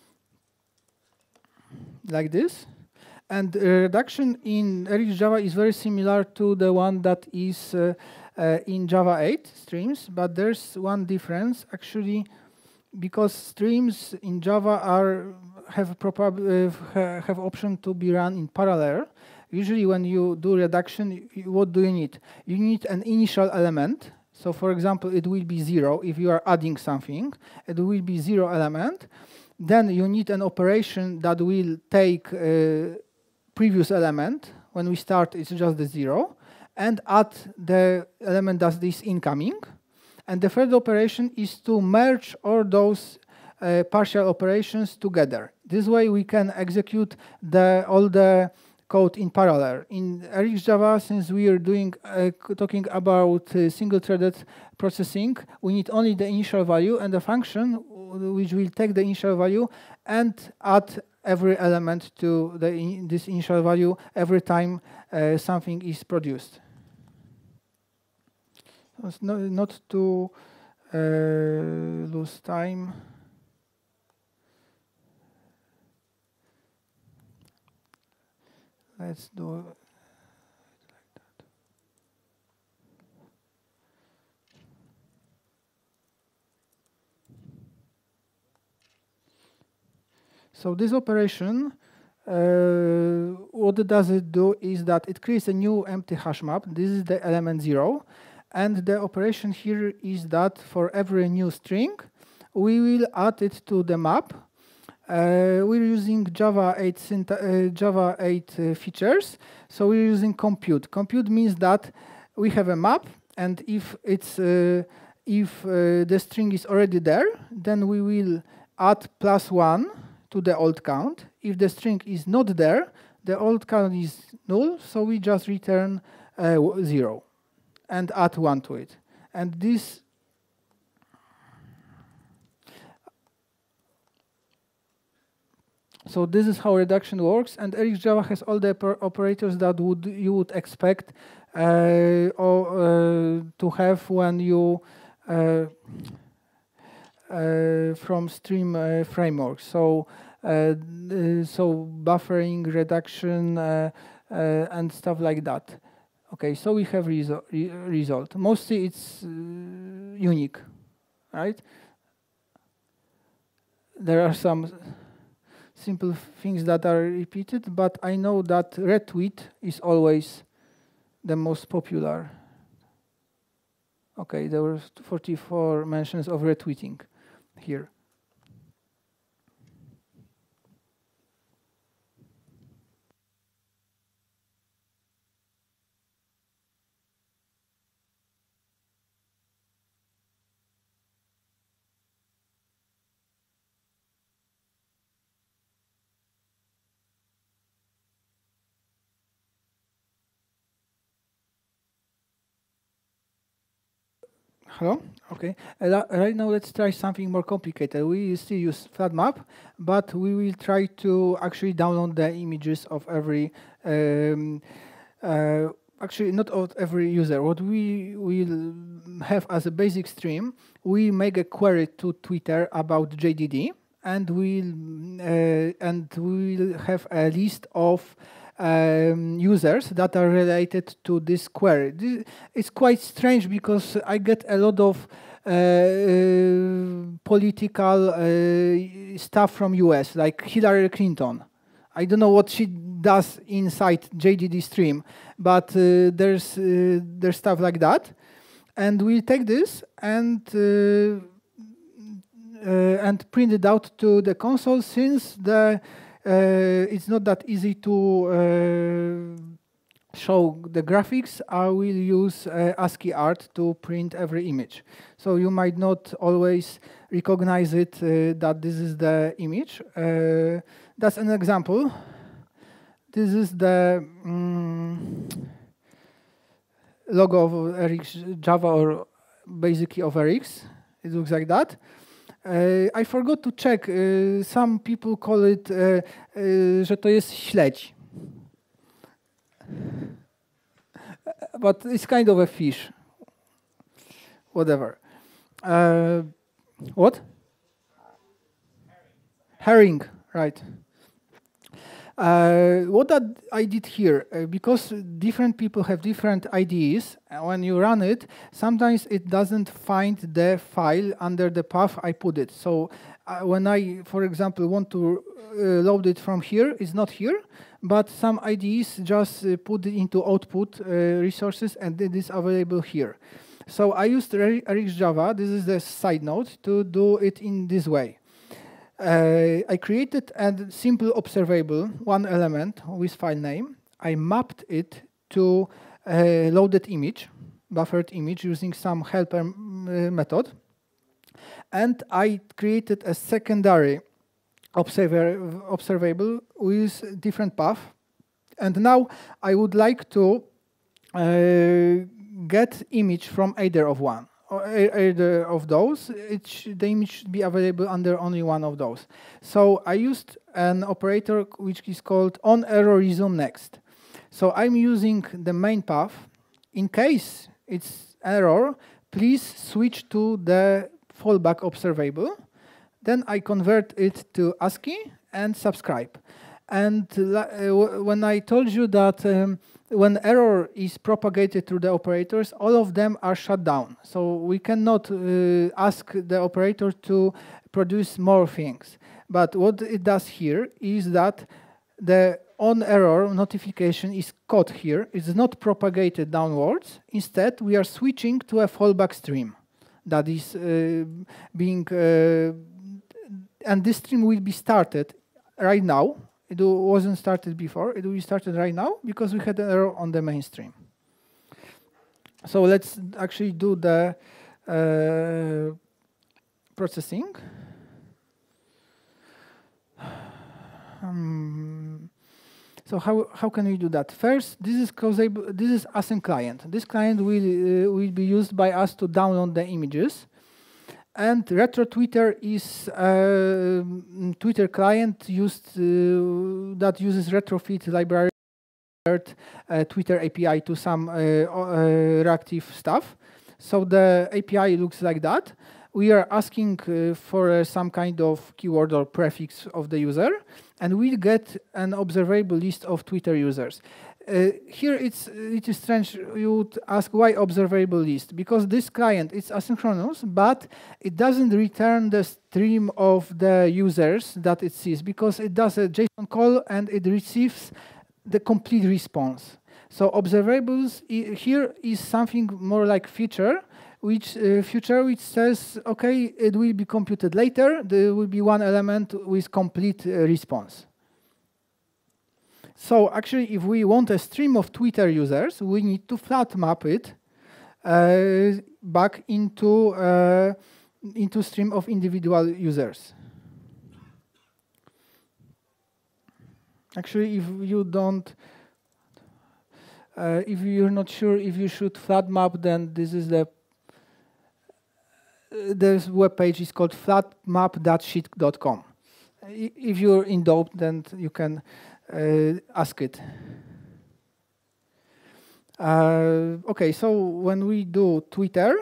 like this. And reduction in RxJava is very similar to the one that is in Java 8 streams, but there's one difference actually, because streams in Java have option to be run in parallel. Usually when you do reduction, what do you need? You need an initial element. So for example, it will be 0 if you are adding something. It will be 0 element. Then you need an operation that will take previous element. When we start, it's just the 0. And add the element that is incoming. And the third operation is to merge all those partial operations together. This way we can execute all the code in parallel. In RxJava, since we are talking about single-threaded processing, we need only the initial value and the function which will take the initial value and add every element to this initial value every time something is produced. Not to lose time. Let's do it like that. So this operation, what does it do is that it creates a new empty hash map. This is the element 0. And the operation here is that for every new string, we will add it to the map. We're using Java 8 features, so we're using compute. Compute means that we have a map, and if the string is already there, then we will add +1 to the old count. If the string is not there, the old count is null, so we just return 0 and add 1 to it. And this so this is how reduction works, and RxJava has all the operators that you would expect to have when you from stream framework. So buffering, reduction, and stuff like that. Okay, so we have result. Mostly it's unique, right? There are some simple things that are repeated, but I know that retweet is always the most popular. Okay, there were 44 mentions of retweeting here. Hello? Okay. Right now, let's try something more complicated. We still use FlatMap, but we will try to actually download the images of every, actually not of every user. What we will have as a basic stream, we make a query to Twitter about JDD, and we'll have a list of users that are related to this query. It's quite strange because I get a lot of political stuff from US, like Hillary Clinton. I don't know what she does inside JDD stream, but there's stuff like that, and we take this and print it out to the console. Since it's not that easy to show the graphics, I will use ASCII art to print every image. So you might not always recognize it that this is the image. That's an example. This is the logo of RX Java, or basically of RX. It looks like that. I forgot to check. Some people call it, że to jest śledź. But it's kind of a fish. Whatever. What? Herring, right. What I did here, because different people have different IDEs, when you run it, sometimes it doesn't find the file under the path I put it. So when I, for example, want to load it from here, it's not here, but some IDEs just put it into output resources, and it is available here. So I used RxJava, this is the side note, to do it in this way. I created a simple observable, one element with file name. I mapped it to a loaded image, buffered image, using some helper method. And I created a secondary observable with different path. And now I would like to get image from either of one. Or either of those, the image should be available under only one of those. So I used an operator which is called onError resume next. So I'm using the main path. In case it's error, please switch to the fallback observable. Then I convert it to ASCII and subscribe. And when I told you that when error is propagated through the operators, all of them are shut down. So we cannot ask the operator to produce more things. But what it does here is that the onError notification is caught here. It's not propagated downwards. Instead, we are switching to a fallback stream that is being, and this stream will be started right now. It wasn't started before. It will be started right now because we had an error on the mainstream. So let's actually do the processing. So how can we do that? First, this is async client. This client will be used by us to download the images. And RetroTwitter is a Twitter client used that uses retrofit library Twitter API to some reactive stuff. So the API looks like that. We are asking for some kind of keyword or prefix of the user, and we'll get an observable list of Twitter users. Here it is strange. You would ask why observable list? Because this client is asynchronous, but it doesn't return the stream of the users that it sees, because it does a JSON call and it receives the complete response. So observables here is something more like feature, which says, okay, it will be computed later. There will be one element with complete response. So actually, if we want a stream of Twitter users, we need to flat map it back into stream of individual users. Actually, if you don't, if you're not sure if you should flat map, then this is the this web page is called flatmap.sheet.com. If you're in doubt, then you can ask it. Okay, so when we do Twitter,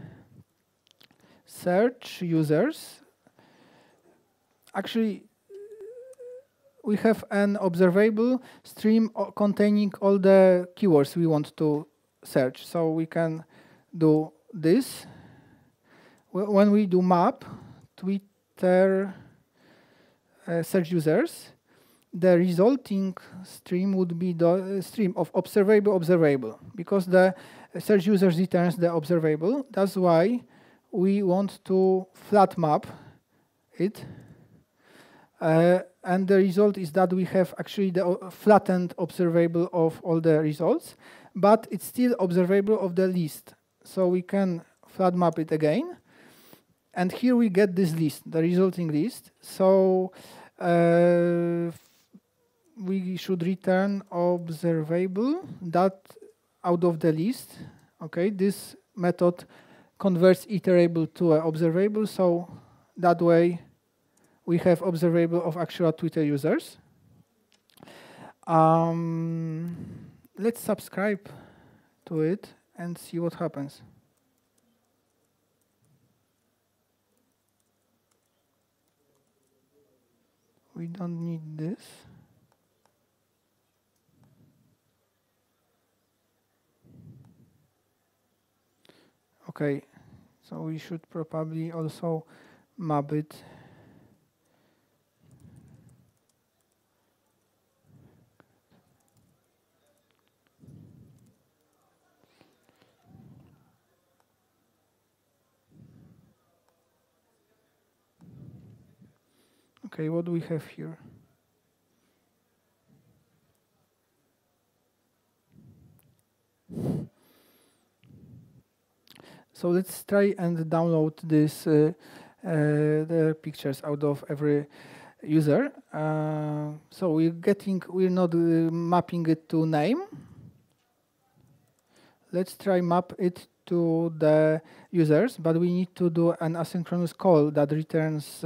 search users, actually we have an observable stream containing all the keywords we want to search. So we can do this. When we do map, Twitter search users, the resulting stream would be the stream of observable, because the search users returns the observable. That's why we want to flat map it. And the result is that we have actually the flattened observable of all the results, but it's still observable of the list. So we can flat map it again. And here we get this list, the resulting list. So we should return observable that out of the list. Okay, this method converts iterable to an observable, so that way we have observable of actual Twitter users. Let's subscribe to it and see what happens. We don't need this. Okay, so we should probably also map it. Okay, what do we have here? So let's try and download this the pictures out of every user. So we're not mapping it to name. Let's try map it to the users, but we need to do an asynchronous call that returns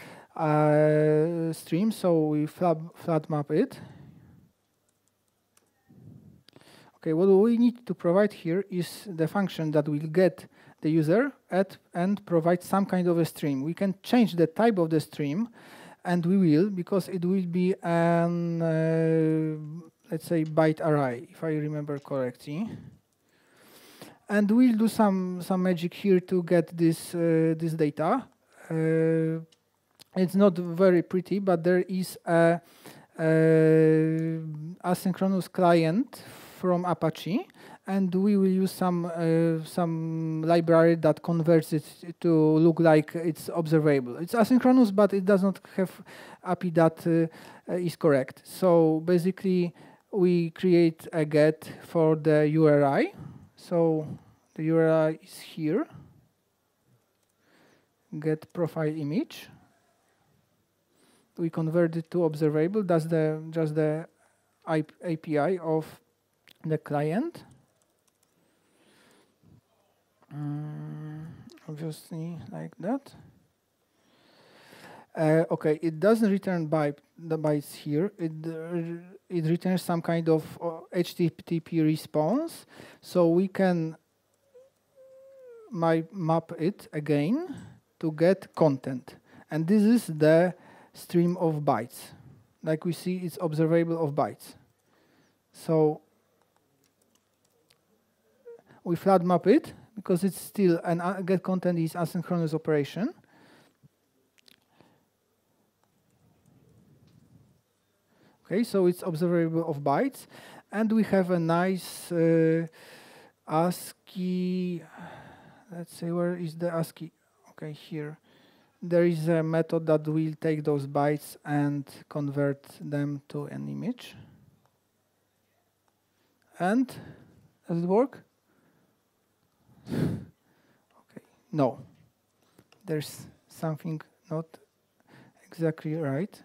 stream. So we flat map it. Okay, what we need to provide here is the function that will get the user and provide some kind of a stream. We can change the type of the stream, and we will, because it will be an, let's say, byte array, if I remember correctly. And we'll do some magic here to get this this data. It's not very pretty, but there is a asynchronous client from Apache, and we will use some library that converts it to look like it's observable. It's asynchronous, but it does not have API that is correct. So basically, we create a get for the URI. So the URI is here. Get profile image. We convert it to observable. That's just the API of the client. Obviously, like that. Okay, it doesn't return the bytes here. It returns some kind of HTTP response. So we can map it again to get content. And this is the stream of bytes. Like we see, it's observable of bytes. So we flat map it because it's still an get content is asynchronous operation. Okay, so it's observable of bytes, and we have a nice ASCII. Let's say, where is the ASCII? Okay, here. There is a method that will take those bytes and convert them to an image. And does it work? Okay, no. There's something not exactly right.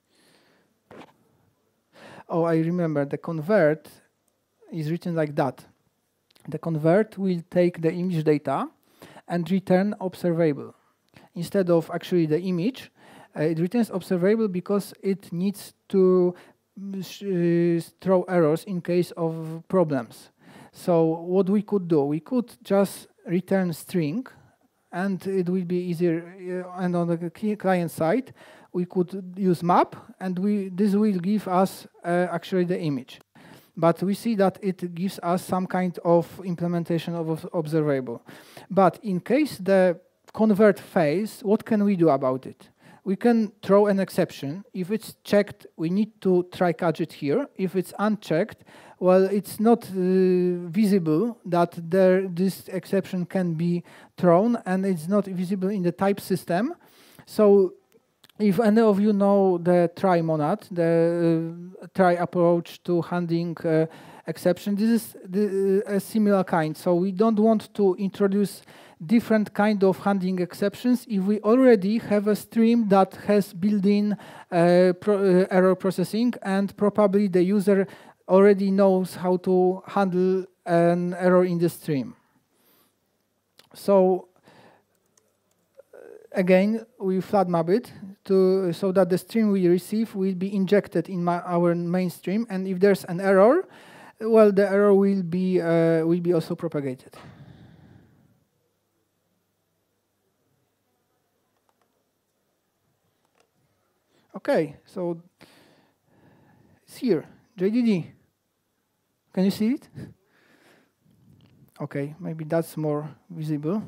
Oh, I remember, the convert is written like that. The convert will take the image data and return observable. Instead of actually the image, it returns observable because it needs to throw errors in case of problems. So what we could do, we could just return string, and it will be easier. And on the client side, we could use map, and this will give us actually the image. But we see that it gives us some kind of implementation of observable. But in case the convert fails, what can we do about it? We can throw an exception. If it's checked, we need to try catch it here. If it's unchecked, well, it's not visible that this exception can be thrown, and it's not visible in the type system. So if any of you know the try monad, the try approach to handling exception, this is a similar kind. So we don't want to introduce different kind of handling exceptions if we already have a stream that has built-in error processing, and probably the user already knows how to handle an error in the stream. So again, we flat map it so that the stream we receive will be injected in our main stream, and if there's an error, well, the error will be also propagated. Okay, so it's here, JDD. Can you see it? Okay, maybe that's more visible.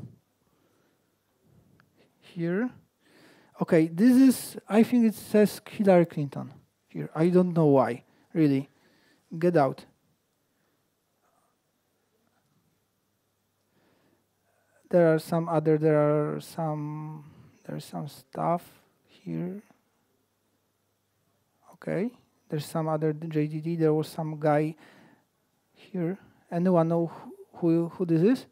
Here. Okay, this is, I think it says Hillary Clinton here. I don't know why, really. Get out. There's some stuff here. Okay, there's some other JDD. There was some guy here. Anyone know who this is?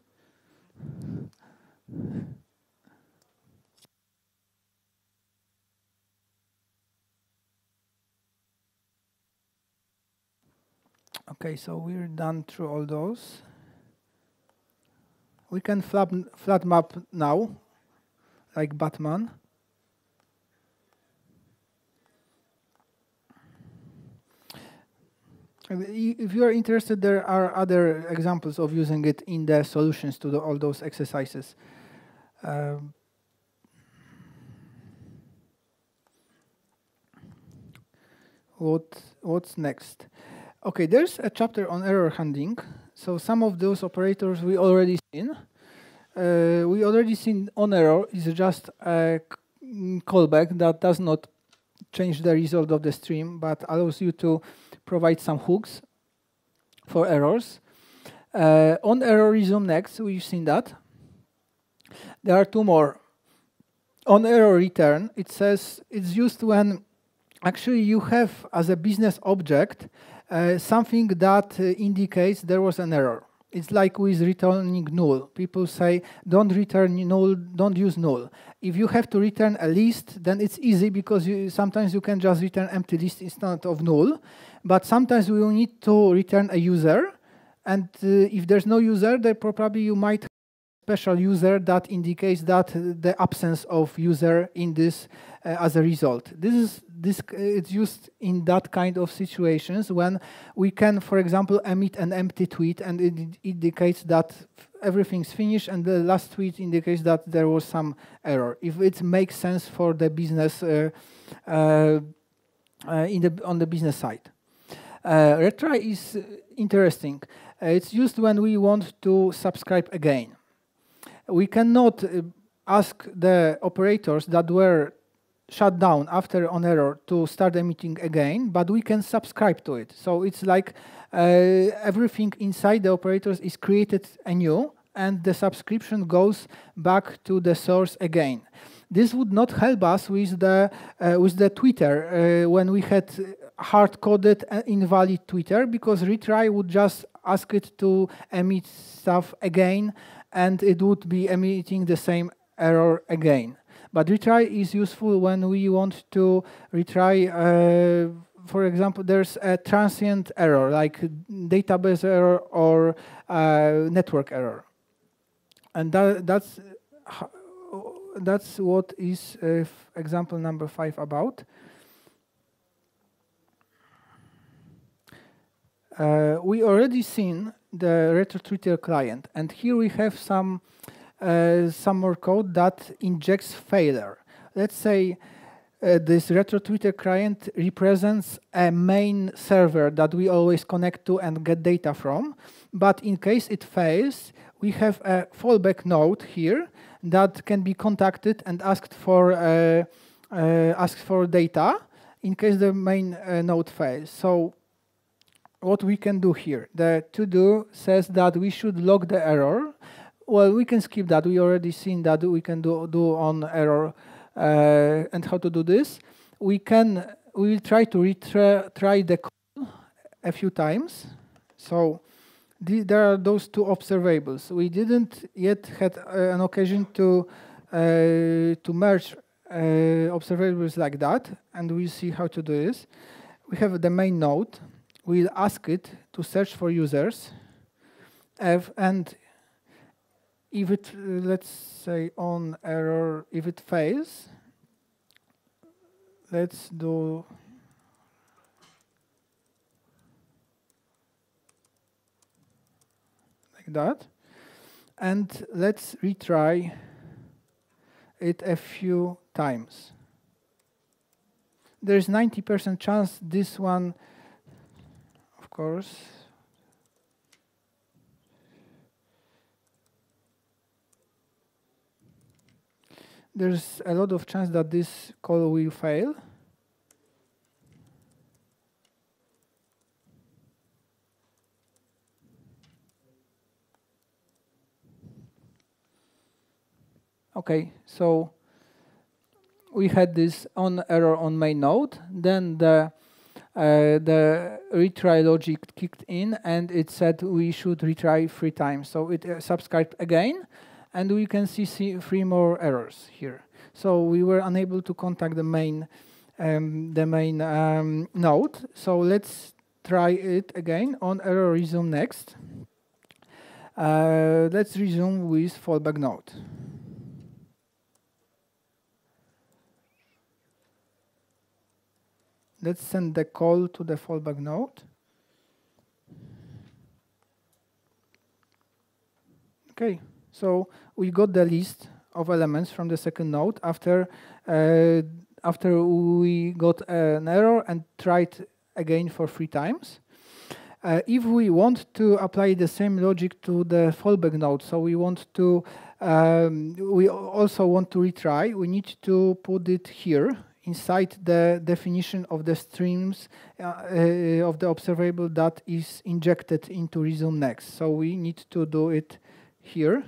Okay, so we're done through all those. We can flat map now, like Batman. If you are interested, there are other examples of using it in the solutions to all those exercises. What's next? Okay, there's a chapter on error handling. So some of those operators we already seen. We already seen on error is just a callback that does not change the result of the stream, but allows you to provide some hooks for errors. On error resume next, we've seen that. There are two more. On error return, it says it's used when actually you have as a business object something that indicates there was an error. It's like with returning null. People say, don't return null, don't use null. If you have to return a list, then it's easy because sometimes you can just return empty list instead of null. But sometimes we will need to return a user. And if there's no user, then probably you might have a special user that indicates that the absence of user in this as a result. It's used in that kind of situations when we can, for example, emit an empty tweet and it indicates that everything's finished, and the last tweet indicates that there was some error. If it makes sense for the business on the business side. Retry is interesting. It's used when we want to subscribe again. We cannot ask the operators that were shut down after on error to start emitting again, but we can subscribe to it. So it's like everything inside the operators is created anew, and the subscription goes back to the source again. This would not help us with the Twitter when we had hard-coded invalid Twitter, because retry would just ask it to emit stuff again, and it would be emitting the same error again. But retry is useful when we want to retry, for example, there's a transient error, like database error or network error. And that's that's what is example number 5 about. We already seen the RetroTwitter client, and here we have some more code that injects failure. Let's say this RetroTwitter client represents a main server that we always connect to and get data from. But in case it fails, we have a fallback node here that can be contacted and asked for data in case the main node fails. So what we can do here, the to-do says that we should log the error. Well, we can skip that. We already seen that we can do on error and how to do this. We will try to retry the code a few times. So there are those two observables. We didn't yet had an occasion to merge observables like that, and we'll see how to do this. We have the main node. We'll ask it to search for users, and if it, let's say on error, if it fails, let's do like that, and let's retry it a few times. There's 90% chance this one, of course, there's a lot of chance that this call will fail. Okay, so we had this on error on main node, then the retry logic kicked in, and it said we should retry 3 times. So it subscribed again, and we can see 3 more errors here. So we were unable to contact the main node. So let's try it again on error resume next. Let's resume with fallback node. Let's send the call to the fallback node. Okay, so we got the list of elements from the second node after we got an error and tried again for 3 times. If we want to apply the same logic to the fallback node, so we also want to retry, we need to put it here inside the definition of the streams of the observable that is injected into resume next. So we need to do it here.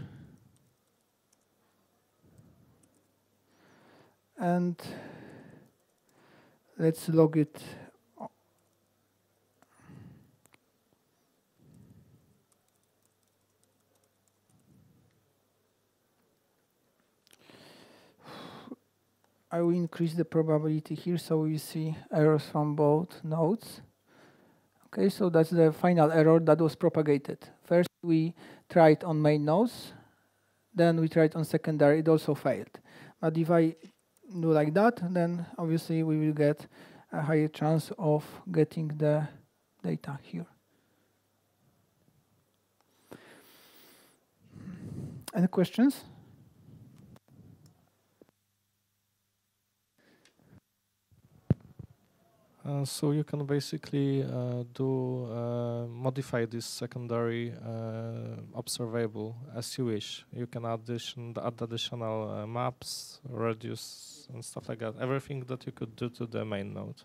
And let's log it. I will increase the probability here so we see errors from both nodes. Okay, so that's the final error that was propagated. First we tried on main nodes, then we tried on secondary, it also failed. But if I do like that, then obviously we will get a higher chance of getting the data here. Any questions? So you can basically modify this secondary observable as you wish. You can add additional maps, radius, and stuff like that. Everything that you could do to the main node.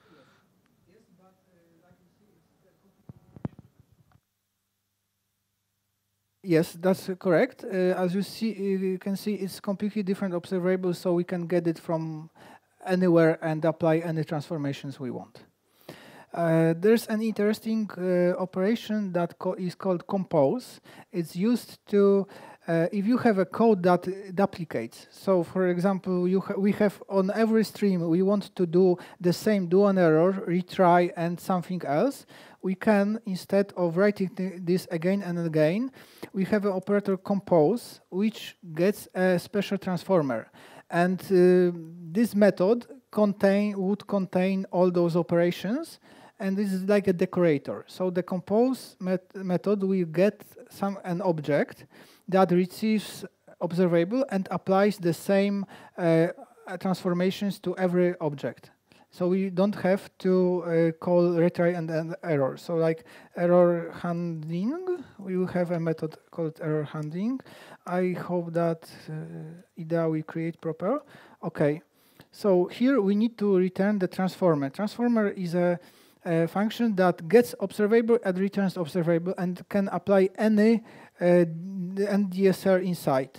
Yes, that's correct. As you can see, it's completely different observable, so we can get it from anywhere and apply any transformations we want. There's an interesting operation that is called compose. It's used to if you have a code that duplicates. So, for example, we have on every stream we want to do the same, do an error, retry, and something else. We can, instead of writing this again and again, we have an operator compose, which gets a special transformer. And this method would contain all those operations, and this is like a decorator. So the compose method will get an object that receives observable and applies the same transformations to every object. So we don't have to call retry and error. So like error handling, we will have a method called error handling. I hope that IDEA will create proper. Okay, so here we need to return the transformer. Transformer is a function that gets observable and returns observable and can apply any NDSR inside.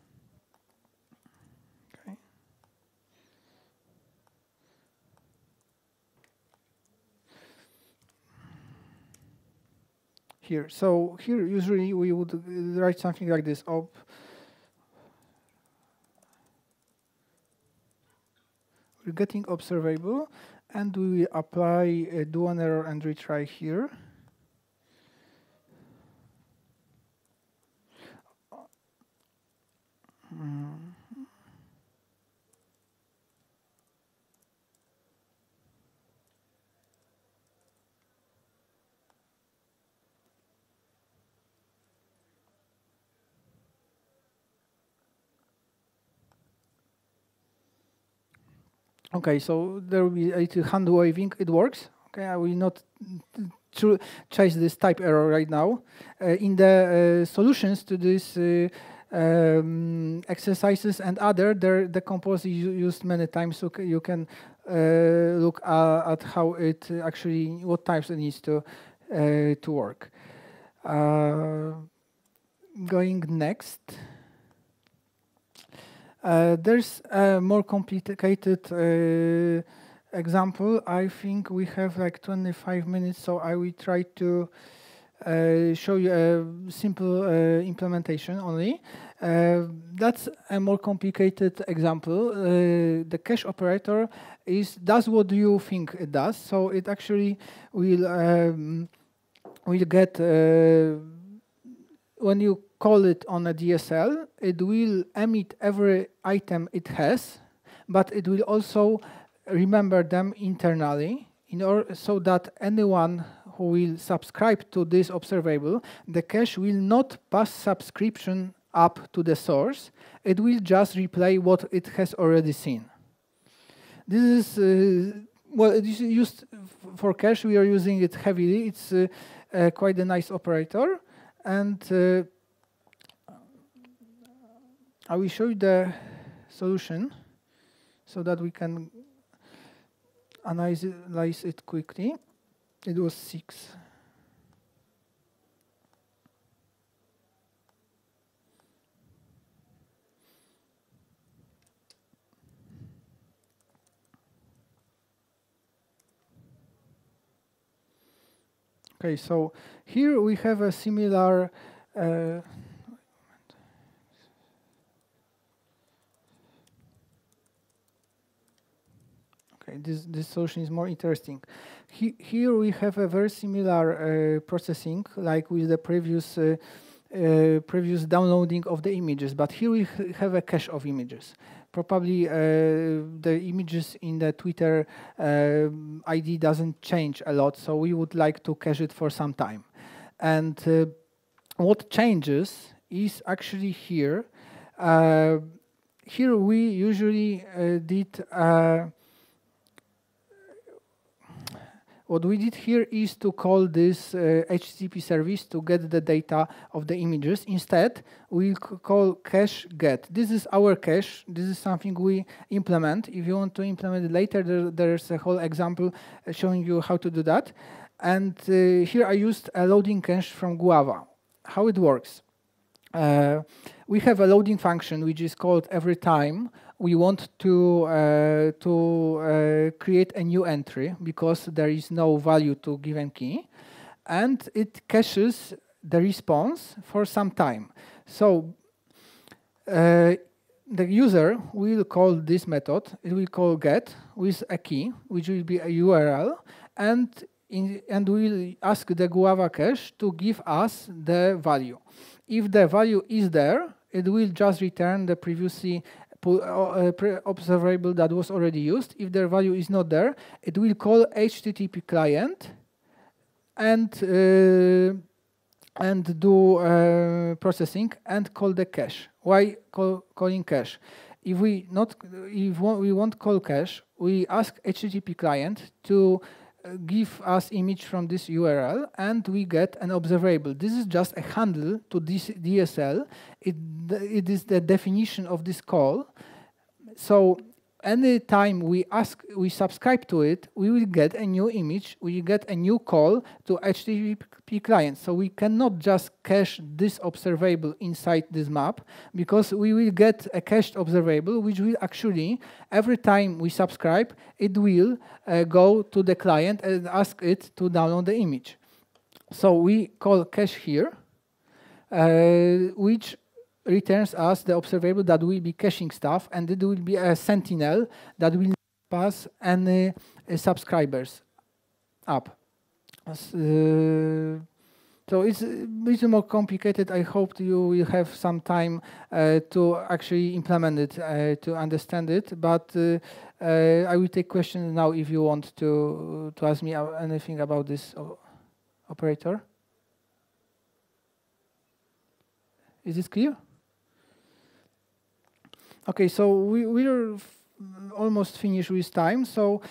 Okay. Here, so here usually we would write something like this: we're getting observable, and we will apply a do an error and retry here. Okay, so there will be a little hand waving. It works. Okay, I will not chase this type error right now. In the solutions to this exercises and other, the compose is used many times, so you can look at how it actually, what types it needs to work. Going next. There's a more complicated example. I think we have like 25 minutes, so I will try to show you a simple implementation only. That's a more complicated example. The cache operator does what you think it does, so it actually will get when you call it on a DSL, it will emit every item it has, but it will also remember them internally in order so that anyone who will subscribe to this observable, the cache will not pass subscription up to the source. It will just replay what it has already seen. This is well, it is used for cache. We are using it heavily. It's quite a nice operator. And I will show you the solution so that we can analyze it quickly. It was 6. Okay, so here we have a similar this solution is more interesting. Here we have a very similar processing like with the previous downloading of the images, but here we have a cache of images. Probably the images in the Twitter ID doesn't change a lot, so we would like to cache it for some time. And what changes is actually here. Here we usually did what we did here is to call this HTTP service to get the data of the images. Instead, we'll call cache get. This is our cache. This is something we implement. If you want to implement it later, there's a whole example showing you how to do that. And here I used a loading cache from Guava. How it works. we have a loading function which is called every time we want to create a new entry because there is no value to given key, and it caches the response for some time. So the user will call this method. It will call get with a key, which will be a URL, and we'll ask the Guava cache to give us the value. If the value is there, it will just return the previously observable that was already used. If the value is not there, it will call HTTP client and do processing and call the cache. Why calling cache? If we won't call cache, we ask HTTP client to give us image from this URL, and we get an observable. This is just a handle to this DSL. It is the definition of this call. So any time we subscribe to it, we will get a new image, we get a new call to HTTP client. So we cannot just cache this observable inside this map, because we will get a cached observable, which will actually, every time we subscribe, it will go to the client and ask it to download the image. So we call cache here, which returns us the observable that will be caching stuff, and it will be a sentinel that will pass any subscribers up. So it's a little more complicated. I hope you will have some time to actually implement it, to understand it. But I will take questions now if you want to ask me anything about this operator. Is this clear? Okay, so we're almost finished with time. So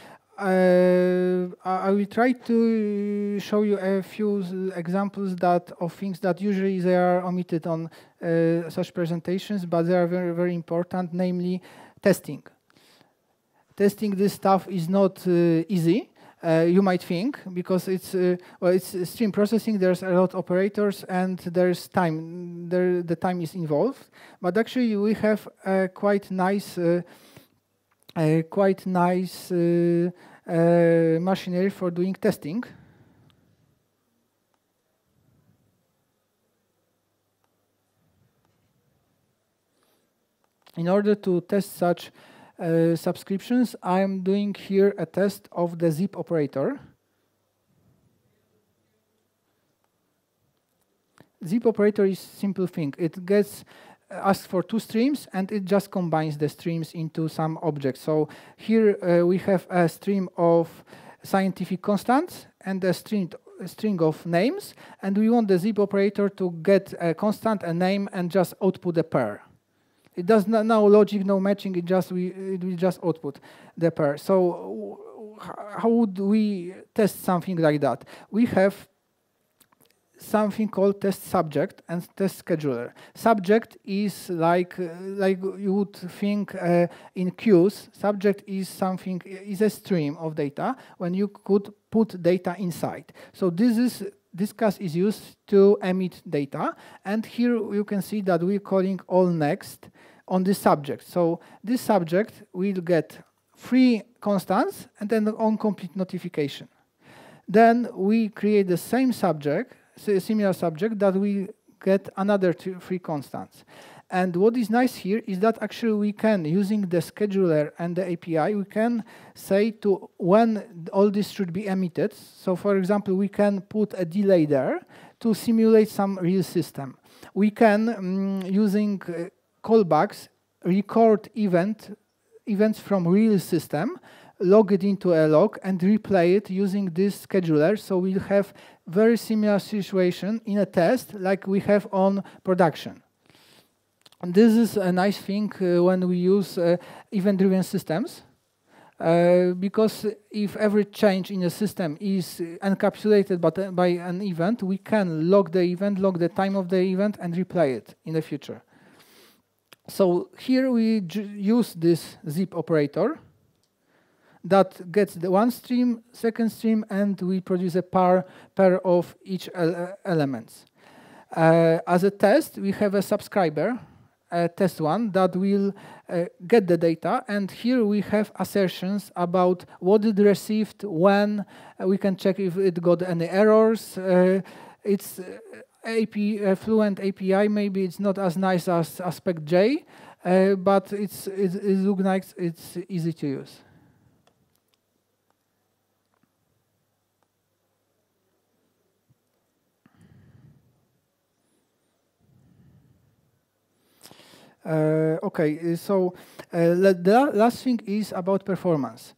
I will try to show you a few examples of things that usually they are omitted on such presentations, but they are very, very important, namely testing. Testing this stuff is not easy. You might think, because it's stream processing. There's a lot of operators and there's time. The time is involved, but actually we have a quite nice machinery for doing testing. In order to test such subscriptions, I'm doing here a test of the zip operator. Zip operator is a simple thing. It gets asked for two streams, and it just combines the streams into some object. So here we have a stream of scientific constants and a string of names, and we want the zip operator to get a constant, a name, and just output a pair. It does not no logic, no matching. It will just output the pair. So how would we test something like that? We have something called test subject and test scheduler. Subject is like you would think in queues. Subject is a stream of data when you could put data inside. So this class is used to emit data, and here you can see that we're calling all next on this subject. So this subject will get 3 constants and then on complete notification. Then we create the same subject, similar subject, that we get another 3 constants. And what is nice here is that actually we can, using the scheduler and the API, we can say to when all this should be emitted. So for example, we can put a delay there to simulate some real system. We can, using callbacks, record events from real system, log it into a log, and replay it using this scheduler. So we'll have very similar situation in a test like we have on production. And this is a nice thing when we use event-driven systems, because if every change in a system is encapsulated by an event, we can log the event, log the time of the event, and replay it in the future. So here we use this zip operator that gets the one stream, second stream, and we produce a pair of each elements. As a test, we have a subscriber, test one, that will get the data. And here we have assertions about what it received, when. We can check if it got any errors. It's Fluent API. Maybe it's not as nice as Aspect.J, but it looks like it's easy to use. Okay, so the last thing is about performance.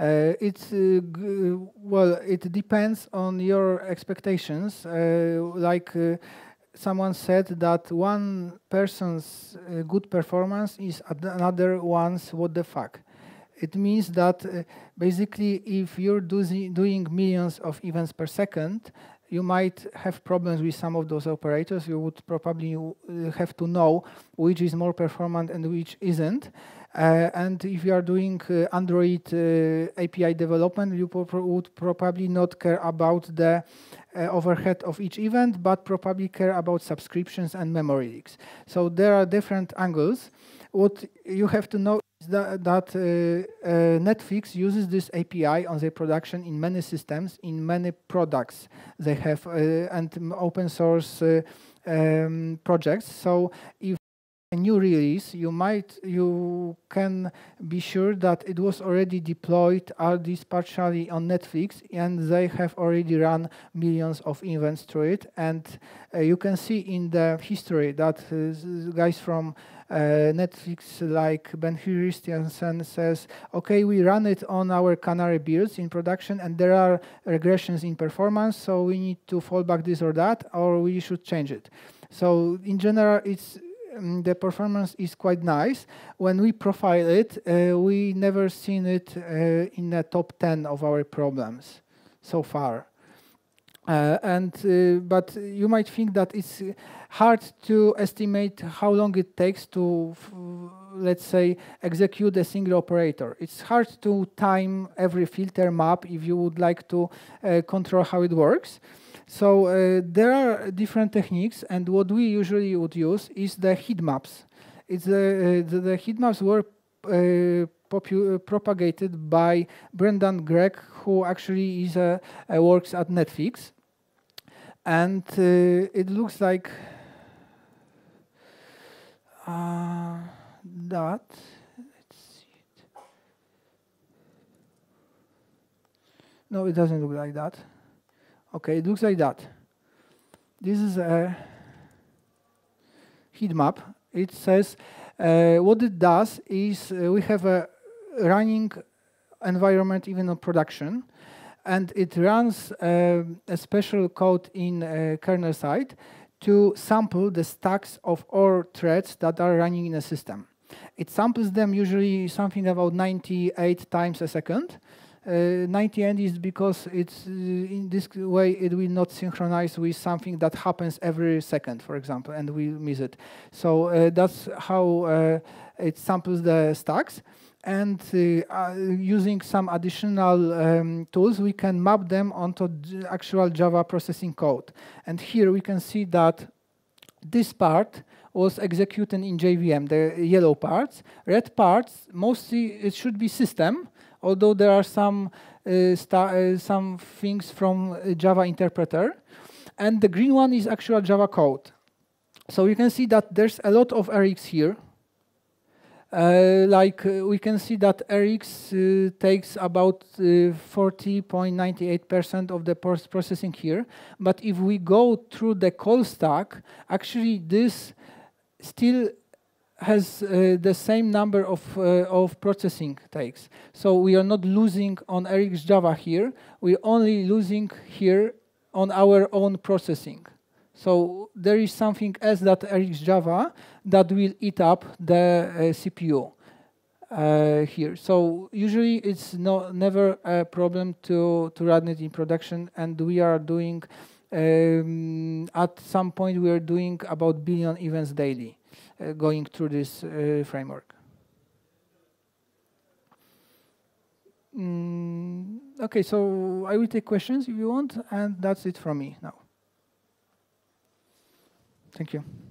Well, it depends on your expectations. Someone said that one person's good performance is another one's what the fuck. It means that basically if you're doing millions of events per second, you might have problems with some of those operators. You would probably have to know which is more performant and which isn't. And if you are doing Android API development, you would probably not care about the overhead of each event, but probably care about subscriptions and memory leaks. So there are different angles. What you have to know is that Netflix uses this API on their production in many systems, in many products they have, and open source projects. So if a new release, you can be sure that it was already deployed, at least partially, on Netflix, and they have already run millions of events through it. And you can see in the history that guys from Netflix, like Ben Christiansen, says, okay, we run it on our Canary builds in production, and there are regressions in performance, so we need to fall back this or that, or we should change it. So in general, the performance is quite nice. When we profile it, we never seen it in the top 10 of our problems so far. But you might think that it's hard to estimate how long it takes to, let's say, execute a single operator. It's hard to time every filter map if you would like to control how it works. So there are different techniques, and what we usually would use is the heat maps. The heat maps were propagated by Brendan Gregg, who actually works at Netflix. And it looks like that. Let's see it. No, it doesn't look like that. Okay, it looks like that. This is a heat map. It says what it does is we have a running environment even on production, and it runs a special code in kernel side to sample the stacks of all threads that are running in a system. It samples them usually something about 98 times a second. 98 is because it's in this way it will not synchronize with something that happens every second, for example, and we miss it. So that's how it samples the stacks. And using some additional tools, we can map them onto actual Java processing code. And here we can see that this part was executed in JVM, the yellow parts. Red parts, mostly it should be system, although there are some things from Java interpreter. And the green one is actual Java code. So you can see that there's a lot of RX here. We can see that RX takes about 40.98% of the processing here. But if we go through the call stack, actually this still has the same number of processing takes. So we are not losing on RX Java here. We're only losing here on our own processing. So there is something else that RX Java that will eat up the CPU here. So usually it's never a problem to run it in production, and we are doing, at some point we are doing about 1 billion events daily going through this framework. Okay, so I will take questions if you want, and that's it from me now. Thank you.